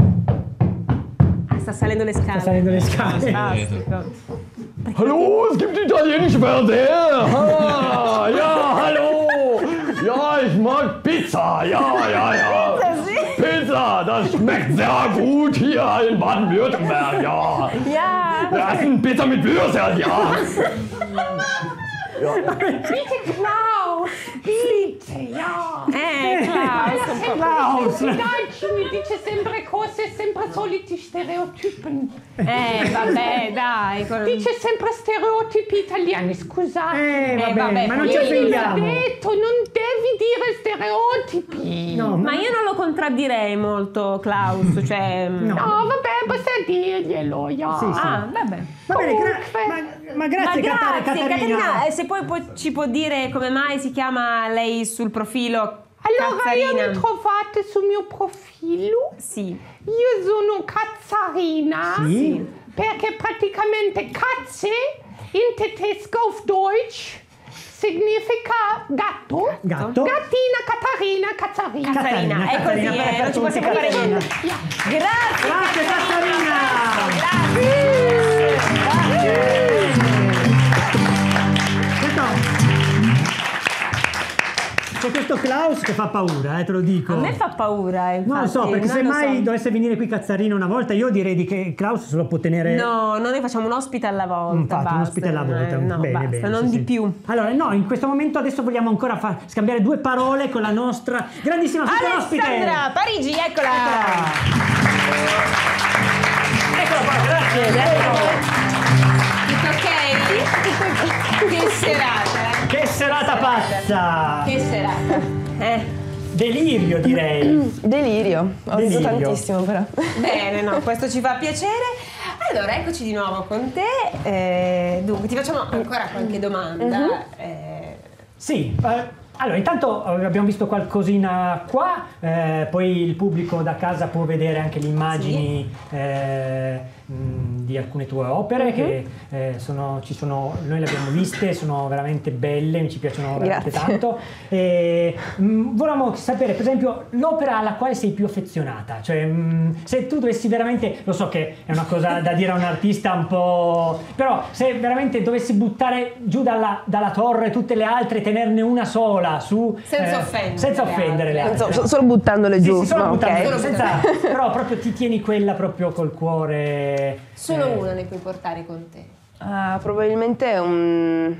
C: Ah, sta salendo le scale.
B: Sta salendo le scale.
C: Fantastico.
L: Hallo, es gibt italienische Fernseher. Ah, ja, hallo. Ja, ich mag Pizza. Ja, ja, ja. Pizza, das schmeckt sehr gut hier in Baden-Württemberg. Ja.
C: Ja.
L: Wir essen Pizza mit Würstchen, ja.
J: Bitte, Klaus.
C: Sì,
J: dice, ja.
C: Eh, Klaus, un po'.
J: Klaus. Mi dice sempre cose, sempre soliti stereotipi.
C: Eh, vabbè, dai. con-
J: Dice sempre stereotipi italiani, scusate.
B: Eh, vabbè,
C: vabbè,
B: ma non
C: poi-
B: ci
J: Io
B: offendiamo.
J: l'ho detto, non devi dire stereotipi.
B: No,
C: Ma io non lo contraddirei molto, Klaus, cioè...
B: No.
J: No, vabbè, basta dirglielo, ja.
B: Sì, sì.
C: Ah, vabbè.
B: Va bene, gra-
J: Comunque-
B: ma, ma grazie,
C: Ma
B: Cata-
C: grazie,
B: Caterina.
C: eh, se poi, poi ci può dire come mai si chiama lei sul profilo
J: Allora io
C: Cazzarina?
J: mi trovate sul mio profilo.
C: Sì.
J: Io sono Cazzarina.
B: Sì.
J: Perché praticamente Katze in tedesco auf Deutsch significa gatto.
B: Gatto.
J: Gattina, Catarina, Cazzarina.
C: Cazzarina, è così,
B: Caterina,
C: eh, non ci
B: per
C: possiamo fare
B: tutti,
C: niente.
J: Ja.
C: Grazie,
B: Grazie, Caterina. Senta, c'è questo Klaus che fa paura, eh, te lo dico.
C: A me fa paura, infatti.
B: Non lo so, perché
C: non
B: se
C: lo
B: mai
C: so.
B: dovesse venire qui Cazzarina una volta, io direi di che Klaus se lo può tenere.
C: No, noi facciamo un ospite alla volta.
B: Infatti,
C: basta,
B: un ospite alla volta.
C: eh, No,
B: bene,
C: basta,
B: bene,
C: non
B: sì,
C: di
B: sì.
C: più.
B: Allora, no, in questo momento adesso vogliamo ancora fa- scambiare due parole con la nostra grandissima super ospite.
C: Alessandra Parigi, eccola.
B: Eccola qua, grazie.
C: Tutto ok? Che serata, eh?
B: Che serata pazza!
C: Che serata. Eh.
B: Delirio, direi.
F: Delirio, ho visto
B: Delirio.
F: tantissimo però.
C: Bene, no, questo ci fa piacere. Allora, eccoci di nuovo con te. Eh, dunque, ti facciamo ancora qualche domanda. Eh,
B: Sì, eh, allora intanto eh, abbiamo visto qualcosina qua, eh, poi il pubblico da casa può vedere anche le immagini eh, mh, di alcune tue opere che eh, sono, ci sono, noi le abbiamo viste, sono veramente belle, mi ci piacciono veramente
F: Grazie.
B: tanto. E, mh, volevamo sapere, per esempio, l'opera alla quale sei più affezionata, cioè mh, se tu dovessi veramente, lo so che è una cosa da dire a un artista un po', però se veramente dovessi buttare giù dalla, dalla torre tutte le altre, tenerne una sola su,
C: Senza offendere
B: senza
C: le
B: offendere le altre,
F: So- so- solo buttandole giù.
B: Sì, sì, solo
F: no,
B: buttandole,
F: ok.
B: solo senza- però proprio ti tieni quella proprio col cuore.
C: solo
B: eh,
C: una ne puoi portare con te.
F: Ah, probabilmente un-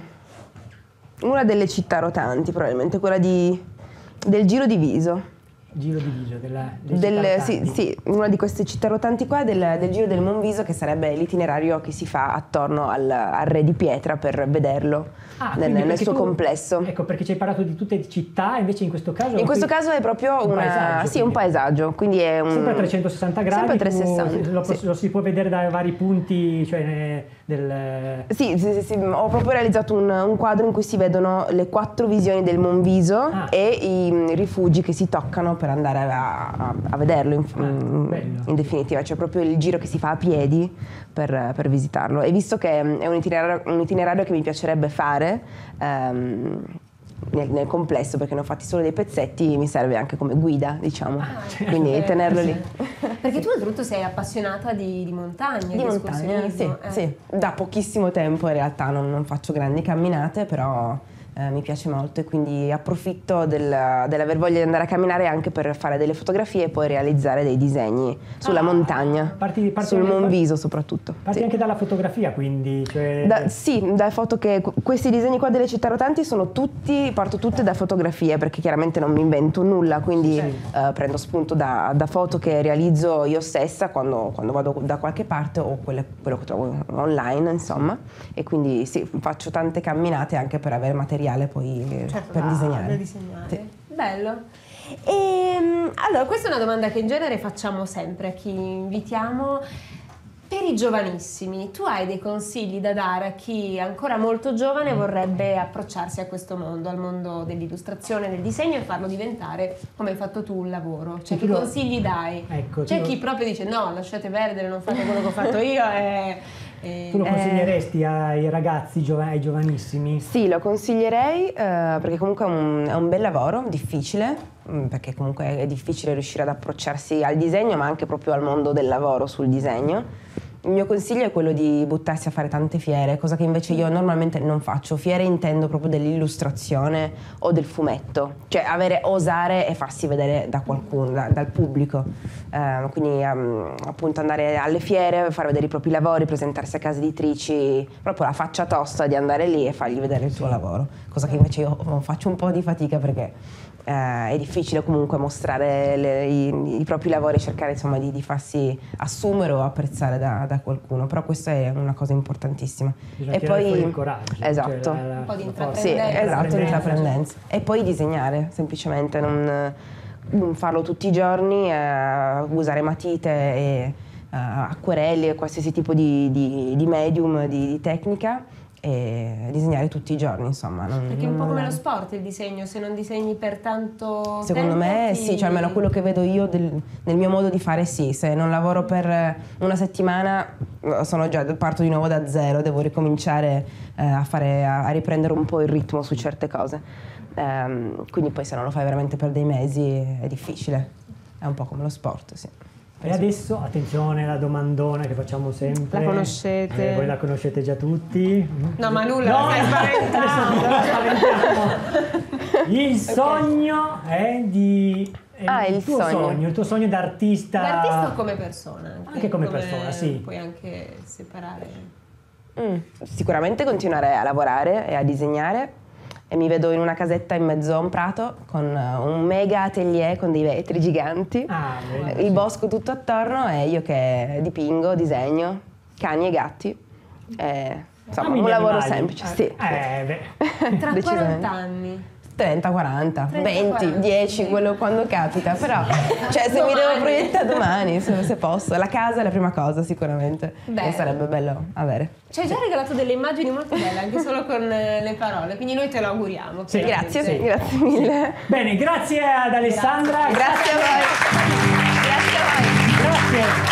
F: una delle città rotanti, probabilmente quella di, del Giro di Viso.
B: Giro di Viso della, delle
F: Del-
B: città
F: sì,
B: rotanti.
F: sì, una di queste città rotanti qua del, del Giro del Monviso, che sarebbe l'itinerario che si fa attorno al, al Re di Pietra per vederlo
B: Ah,
F: nel,
B: quindi
F: nel
B: perché
F: suo
B: tu-
F: complesso.
B: Ecco, perché ci hai parlato di tutte le città, invece in questo caso
F: In questo
B: qui-
F: caso è proprio
B: un
F: una,
B: paesaggio,
F: sì, un
B: quindi.
F: paesaggio, quindi è un...
B: Sempre a trecentosessanta gradi,
F: Sempre a
B: tu-
F: trecentosessanta,
B: lo,
F: sì.
B: lo si può vedere da vari punti, cioè eh, del...
F: Sì, sì, sì, sì, ho proprio realizzato un, un quadro in cui si vedono le quattro visioni del Monviso
B: Ah.
F: e i mm, rifugi che si toccano per andare a, a- a vederlo in, in-
B: bello.
F: in definitiva, c'è proprio il giro che si fa a piedi per, per visitarlo. E visto che mm, è un itinerario, un itinerario che mi piacerebbe fare ehm, nel, nel complesso, perché ne ho fatti solo dei pezzetti, mi serve anche come guida, diciamo, quindi
C: eh,
F: tenerlo lì.
C: Perché tu oltretutto sei appassionata di, di montagna,
F: Di montagna, sì,
C: escursionismo, eh.
F: sì. Da pochissimo tempo in realtà non, non faccio grandi camminate, però eh, mi piace molto e quindi approfitto del- dell'aver voglia di andare a camminare anche per fare delle fotografie e poi realizzare dei disegni sulla
B: Ah,
F: montagna,
B: parti- parti
F: sul
B: anche-
F: Monviso soprattutto.
B: Parti
F: sì.
B: anche dalla fotografia, quindi, cioè...
F: Da, sì, da foto che questi disegni qua delle città rotanti sono tutti, parto tutte da fotografie perché chiaramente non mi invento nulla, quindi eh, prendo spunto da, da foto che realizzo io stessa quando, quando vado da qualche parte o quelle, quello che trovo online, insomma, e quindi sì, faccio tante camminate anche per avere materiale poi eh,
C: Certo,
F: per
C: da-
F: disegnare.
C: da disegnare.
F: Sì.
C: Bello. Ehm, allora, questa è una domanda che in genere facciamo sempre a chi invitiamo. Per i giovanissimi, tu hai dei consigli da dare a chi è ancora molto giovane e vorrebbe approcciarsi a questo mondo, al mondo dell'illustrazione, del disegno e farlo diventare, come hai fatto tu, un lavoro? Cioè,
B: Tu
C: che
B: lo-
C: consigli dai?
B: Ecco,
C: C'è
B: tu lo-
C: chi proprio dice no, lasciate perdere, non fate quello che ho fatto io e... e-
B: Tu lo
F: Eh.
B: consiglieresti ai ragazzi, giova- ai giovanissimi?
F: Sì, lo consiglierei eh, perché comunque è un, è un bel lavoro, difficile, mm, perché comunque è difficile riuscire ad approcciarsi al disegno, ma anche proprio al mondo del lavoro sul disegno. il mio consiglio è quello di buttarsi a fare tante fiere, cosa che invece io normalmente non faccio. Fiere intendo proprio dell'illustrazione o del fumetto, cioè avere, osare e farsi vedere da qualcuno, da, dal pubblico. Uh, quindi um, appunto andare alle fiere, far vedere i propri lavori, presentarsi a case editrici, proprio la faccia tosta di andare lì e fargli vedere il tuo lavoro, cosa che invece io faccio un po' di fatica perché uh, è difficile comunque mostrare le, i, i propri lavori, cercare insomma di, di farsi assumere o apprezzare da, da qualcuno, però questa è una cosa importantissima.
B: Bisogna
F: e poi
B: fuori il coraggio,
F: esatto,
B: cioè la, la,
C: un po' di
F: sì,
C: intraprendenza.
F: esatto, intraprendenza. E poi disegnare, semplicemente non farlo tutti i giorni, eh, usare matite e uh, acquerelli e qualsiasi tipo di, di, di medium, di, di tecnica, e disegnare tutti i giorni, insomma. Non,
C: Perché è un po'
F: non
C: come
F: è...
C: lo sport il disegno, se non disegni per tanto
F: Secondo
C: tempo
F: me
C: ti...
F: sì, cioè almeno quello che vedo io del, nel mio modo di fare sì, se non lavoro per una settimana sono già, parto di nuovo da zero, devo ricominciare eh, a, fare, a, a riprendere un po' il ritmo su certe cose. Um, quindi poi se non lo fai veramente per dei mesi è difficile, è un po' come lo sport, sì.
B: E adesso, attenzione, la domandona che facciamo sempre.
C: La conoscete?
B: Eh, voi la conoscete già tutti?
C: No, ma nulla,
B: No,
C: stai spaventando.
B: adesso la spaventiamo. Il sogno è di... È
F: Ah,
B: il
F: il
B: tuo
F: sogno.
B: sogno, il tuo sogno d'artista.
C: D'artista o come persona? Anche,
B: Anche come persona, sì.
C: Puoi anche separare.
F: Mm, sicuramente continuare a lavorare e a disegnare, e mi vedo in una casetta in mezzo a un prato con un mega atelier con dei vetri giganti,
B: Ah, bene,
F: il
B: sì.
F: bosco tutto attorno e io che dipingo, disegno, cani e gatti. E, insomma,
B: Famiglia
F: un lavoro
B: animali.
F: semplice, sì.
B: Eh, beh.
C: Tra
F: Decisamente.
C: quaranta anni.
F: trenta, quaranta,
C: trenta,
F: venti,
C: quaranta,
F: dieci,
C: sì.
F: quello quando capita, però cioè se mi devo
C: Domani.
F: proiettare domani, se, se posso, la casa è la prima cosa sicuramente,
C: Beh.
F: e sarebbe bello avere.
C: Ci hai già regalato delle immagini molto belle, anche solo con eh, le parole, quindi noi te lo auguriamo.
B: Sì,
F: Grazie,
B: sì.
F: grazie mille.
B: Bene, grazie ad Alessandra.
F: Grazie a voi. Grazie a voi.
B: Grazie.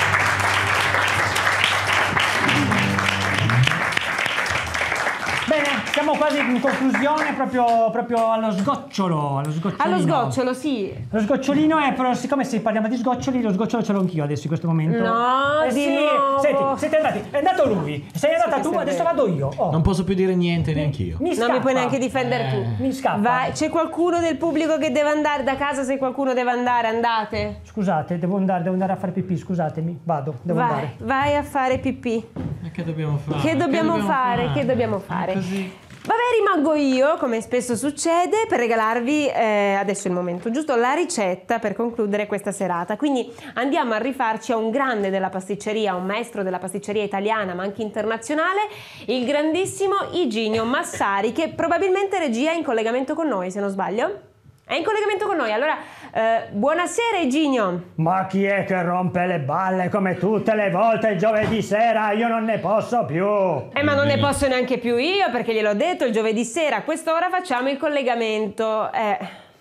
B: Bene, siamo quasi in conclusione, proprio, proprio allo sgocciolo, allo sgocciolino.
C: Allo sgocciolo, sì.
B: Lo sgocciolino è, però siccome se parliamo di sgoccioli, lo sgocciolo ce l'ho anch'io adesso in questo momento.
C: No,
B: eh
C: di
B: sì,
C: nuovo.
B: senti, siete andati, è andato lui, sei andata
C: che
B: tu,
C: sei
B: adesso
C: vero.
B: vado io. Oh.
A: Non posso più dire niente neanch'io.
B: Mi
C: Non
B: scappa.
C: mi puoi neanche difendere tu.
B: Mi scappa.
C: Vai, c'è qualcuno del pubblico che deve andare da casa, se qualcuno deve andare, andate.
B: Scusate, devo andare, devo andare a fare pipì, scusatemi, vado, devo
C: Vai,
B: andare.
C: vai a fare pipì.
A: Ma che dobbiamo fare?
C: Che dobbiamo fare? Che dobbiamo fare?
A: Così.
C: Vabbè, rimango io, come spesso succede, per regalarvi, eh, adesso è il momento giusto, la ricetta per concludere questa serata. Quindi andiamo a rifarci a un grande della pasticceria, un maestro della pasticceria italiana ma anche internazionale, il grandissimo Iginio Massari, che probabilmente regia è in collegamento con noi, se non sbaglio. È in collegamento con noi, allora eh, buonasera Iginio.
B: Ma chi è che rompe le balle come tutte le volte il giovedì sera? Io non ne posso più.
C: Eh ma non ne posso neanche più io, perché gliel'ho detto, il giovedì sera a quest'ora facciamo il collegamento. Eh.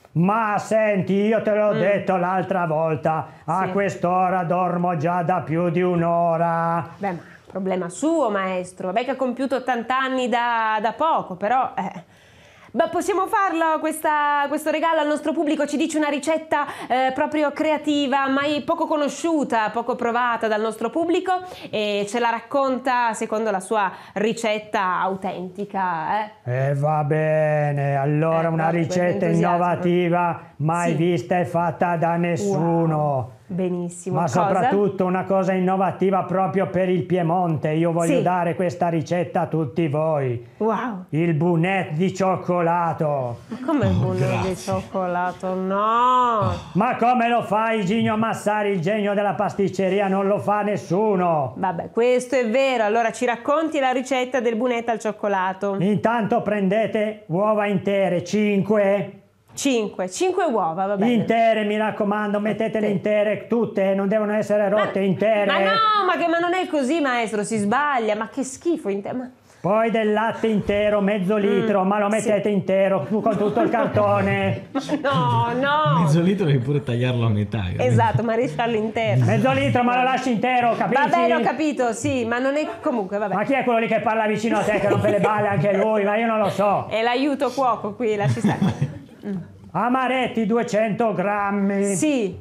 B: Ma senti, io te l'ho
C: Mm.
B: detto l'altra volta, a
C: Sì.
B: quest'ora dormo già da più di un'ora.
C: Beh, ma problema suo, maestro. Vabbè che ha compiuto ottanta anni da, da poco, però... Eh. Beh, possiamo farlo questa, questo regalo al nostro pubblico? Ci dice una ricetta eh, proprio creativa, mai poco conosciuta, poco provata dal nostro pubblico, e ce la racconta secondo la sua ricetta autentica. Eh?
B: E va bene, allora
C: Eh,
B: una
C: proprio,
B: ricetta
C: entusiasmo.
B: innovativa mai
C: Sì.
B: vista e fatta da nessuno.
C: Wow. Benissimo.
B: Ma
C: Cosa?
B: soprattutto una cosa innovativa proprio per il Piemonte. Io voglio
C: Sì.
B: dare questa ricetta a tutti voi.
C: Wow.
B: Il bunette di cioccolato.
C: Ma come il bullo di cioccolato? No!
B: Ma come lo fa Iginio Massari, il genio della pasticceria? Non lo fa nessuno.
C: Vabbè, questo è vero. Allora ci racconti la ricetta del bunetto al cioccolato?
B: Intanto prendete uova intere, cinque.
C: Cinque, cinque uova, va bene.
B: Intere, mi raccomando, mettetele intere tutte, non devono essere rotte, intere.
C: Ma no, ma, che, ma non è così, maestro, si sbaglia. Ma che schifo. Inte- ma...
B: Poi del latte intero, mezzo litro,
C: Mm,
B: ma lo mettete
C: sì.
B: intero con tutto il cartone.
C: No, no.
A: Mezzo litro devi pure tagliarlo a metà. capito?
C: Esatto, ma risciarlo intero.
B: Mezzo litro, ma lo lasci intero, capisci?
C: Va bene, ho capito, sì, ma non è comunque, vabbè.
B: Ma chi è quello lì che parla vicino a te, che rompe le balle anche lui? Ma io non lo so.
C: È l'aiuto cuoco qui, lasci stare.
B: Amaretti duecento grammi.
C: Sì.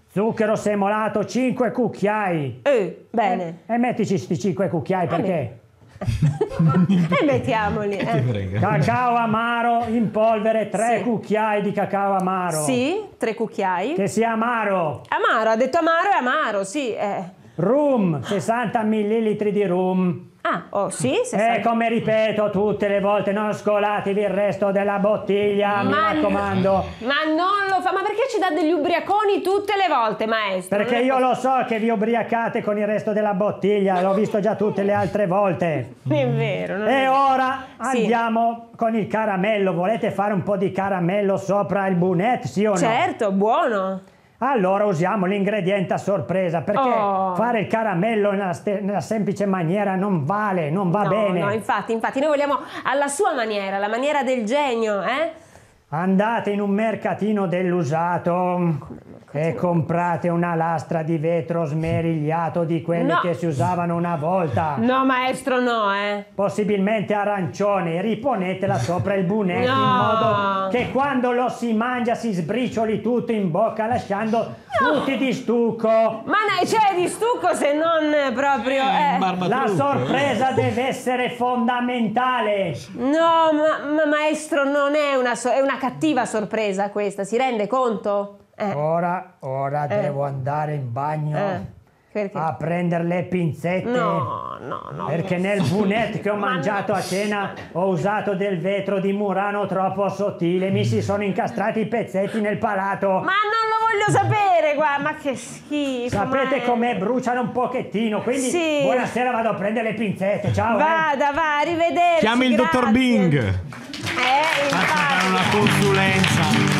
B: Zucchero semolato cinque cucchiai.
C: Eh, bene.
B: E, e mettici sti cinque cucchiai perché?
C: E mettiamoli. Eh.
B: Cacao amaro in polvere, tre
C: Sì.
B: cucchiai di cacao amaro.
C: Sì, tre cucchiai.
B: Che sia amaro.
C: Amaro, ha detto amaro e amaro, sì. Eh.
B: Rum, sessanta millilitri di rum.
C: Ah, oh sì,
B: E
C: sessanta.
B: come ripeto tutte le volte, non scolatevi il resto della bottiglia, mi
C: Ma-
B: raccomando.
C: Ma non lo fa, ma perché ci dà degli ubriaconi tutte le volte, maestro?
B: Perché
C: Non è
B: io lo so che vi ubriacate con il resto della bottiglia, l'ho visto già tutte le altre volte.
C: È vero. Non
B: E
C: è...
B: ora
C: Sì.
B: andiamo con il caramello. Volete fare un po' di caramello sopra il bunette, sì o no?
C: Certo, buono.
B: Allora usiamo l'ingrediente a sorpresa, perché
C: Oh.
B: fare il caramello nella, ste- nella semplice maniera non vale, non va
C: no,
B: bene.
C: No, infatti, infatti, noi vogliamo alla sua maniera, la maniera del genio, eh?
B: Andate in un mercatino dell'usato e comprate una lastra di vetro smerigliato di quelle
C: No.
B: che si usavano una volta.
C: No, maestro, no, eh.
B: Possibilmente arancione, e riponetela sopra il bunetto
C: No.
B: in modo che quando lo si mangia si sbricioli tutto in bocca lasciando tutti di stucco.
C: Ma ne c'è di stucco se non proprio... Eh.
B: La sorpresa deve essere fondamentale.
C: No, ma, ma maestro, non è una, so- è una cattiva sorpresa questa, si rende conto? Eh.
B: Ora, ora
C: Eh.
B: devo andare in bagno
C: Eh. Perché?
B: a prendere le pinzette.
C: No, no, no.
B: Perché nel bunette che ho
C: Ma
B: mangiato
C: no.
B: a cena ho usato del vetro di Murano troppo sottile, mi si sono incastrati i pezzetti nel palato.
C: Ma non lo voglio sapere, guarda, ma che schifo.
B: Sapete
C: ma-
B: com'è? Bruciano un pochettino, quindi
C: Sì.
B: buonasera, vado a prendere le pinzette, ciao. eh.
C: Vada, va, arrivederci.
A: Chiami il dottor
C: grazie.
A: Bing.
C: Eh,
A: Faccia
C: infatti.
A: fare una consulenza.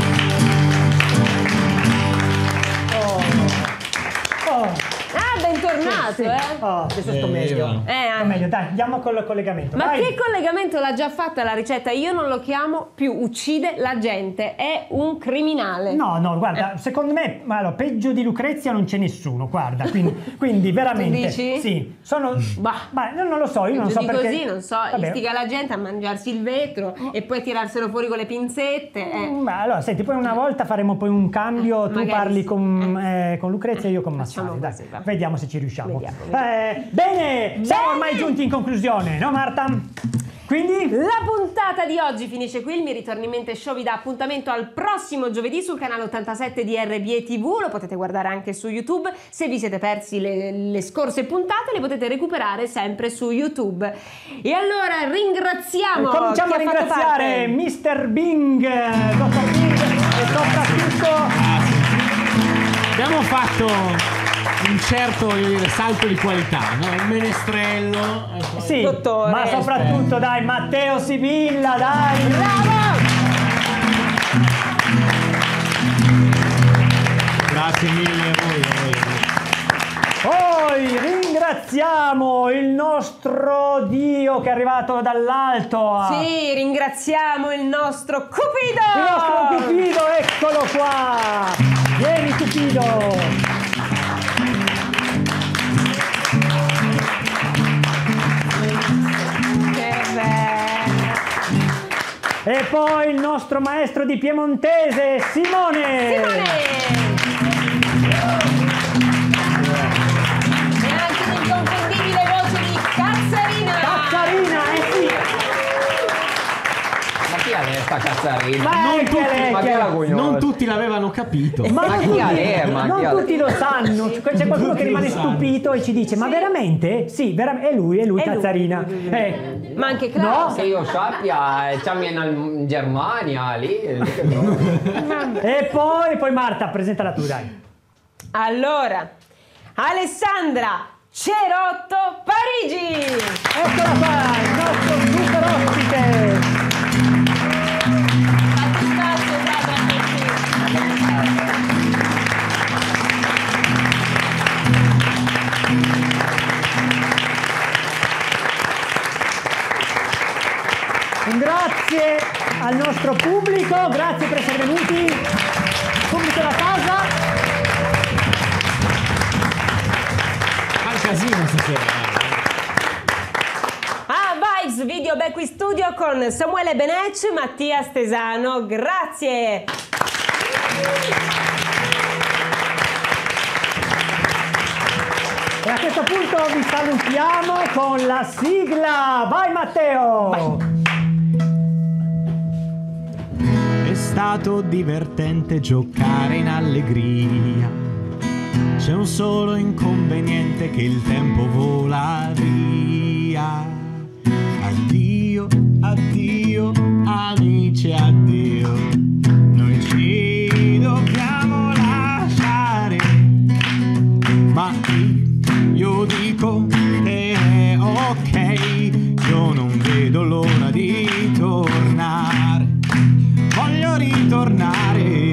B: Oh,
C: Ah, bentornato,
B: sì.
C: eh.
B: Oh, adesso sto
A: Eh,
B: meglio.
C: Eh,
B: Sto meglio, dai, andiamo col collegamento.
C: Ma
B: vai.
C: che collegamento l'ha già fatta la ricetta? Io non lo chiamo più uccide la gente, è un criminale.
B: No, no, guarda, secondo me ma allora, peggio di Lucrezia non c'è nessuno, guarda, quindi, quindi veramente.
C: Tu dici?
B: Sì, sono.
C: Bah.
B: Ma non, non lo so, io non
C: Peggio
B: so
C: di
B: perché.
C: così, non so,
B: Vabbè.
C: istiga la gente a mangiarsi il vetro e poi tirarselo fuori con le pinzette. eh.
B: Ma allora, senti, poi una volta faremo poi un cambio, tu
C: magari
B: parli
C: sì.
B: con, eh, con Lucrezia e io con
C: Facciamo
B: Massari, dai.
C: così, va.
B: Vediamo se ci riusciamo.
C: Vediamo, vediamo.
B: Eh, bene, siamo ormai giunti in conclusione, no Marta? Quindi?
C: La puntata di oggi finisce qui, il Mi Ritorni in Mente Show vi dà appuntamento al prossimo giovedì sul canale ottantasette di R B E T V, lo potete guardare anche su YouTube, se vi siete persi le, le scorse puntate le potete recuperare sempre su YouTube. E allora ringraziamo
B: Eh, cominciamo a
C: chi ha fatto
B: ringraziare
C: parte.
B: mister Bing, dottor Bing e soprattutto
A: Abbiamo fatto un certo salto di qualità, no? Il menestrello. ecco.
B: sì,
C: Dottore.
B: ma soprattutto dai Matteo Sibilla, dai!
C: Bravo!
A: Grazie mille a voi. A voi.
B: Poi ringraziamo il nostro Dio che è arrivato dall'alto.
C: Sì, ringraziamo il nostro Cupido!
B: Il nostro Cupido, eccolo qua! Vieni Cupido!
C: Che bello!
B: E poi il nostro maestro di piemontese, Simone!
C: Simone! E anche l'inconfondibile voce di Cazzarina!
B: Cazzarina, eh sì!
G: Ma chi è sta cazzarina?
B: Ma
A: Non
B: è
A: tutti,
B: che lei,
G: ma chi è la
B: che-
G: cugnola?
A: Non tutti l'avevano capito.
B: Ma,
G: Ma
B: non
G: chi
B: tutti,
G: ha lei, ma
B: non
G: chi ha
B: tutti
G: lei?
B: lo sanno, c'è qualcuno che
A: Tutti
B: rimane
A: lo
B: stupito e ci dice ma veramente? Sì, vera- è lui, è lui
C: È lui.
B: Cazzarina. Eh,
C: Ma anche Klaus!
G: Che io sappia, eh, c'è in Germania, lì.
B: e poi, poi Marta, presentala tu dai.
C: Allora, Alessandra Cerotto Parigi!
B: Eccola qua, il nostro super ospite. Grazie al nostro pubblico, grazie per essere venuti, pubblico da casa.
A: Fa il casino stasera.
C: Ah, Vibes Video Back in Studio con Samuele Benec, Mattia Stesano, grazie!
B: a questo punto vi salutiamo con la sigla. Vai Matteo! Vai.
A: È stato divertente giocare in allegria. C'è un solo inconveniente, che il tempo vola via. Addio, addio, amici, addio. Noi ci dobbiamo lasciare. Ma io dico che è ok. Io non vedo l'ora di tornare. Voglio ritornare.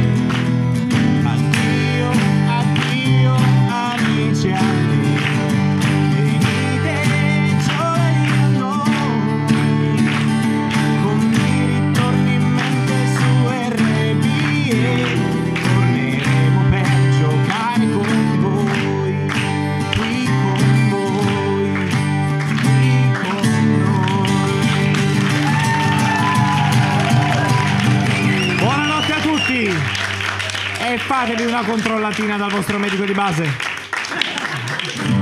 A: Addio, addio, amici, addio. Venite giovedì a noi. Con i ritorni in mente su R B E. Torneremo per giocare con voi. Qui con voi. Qui con noi. Buonanotte a tutti e fatevi una controllatina dal vostro medico di base.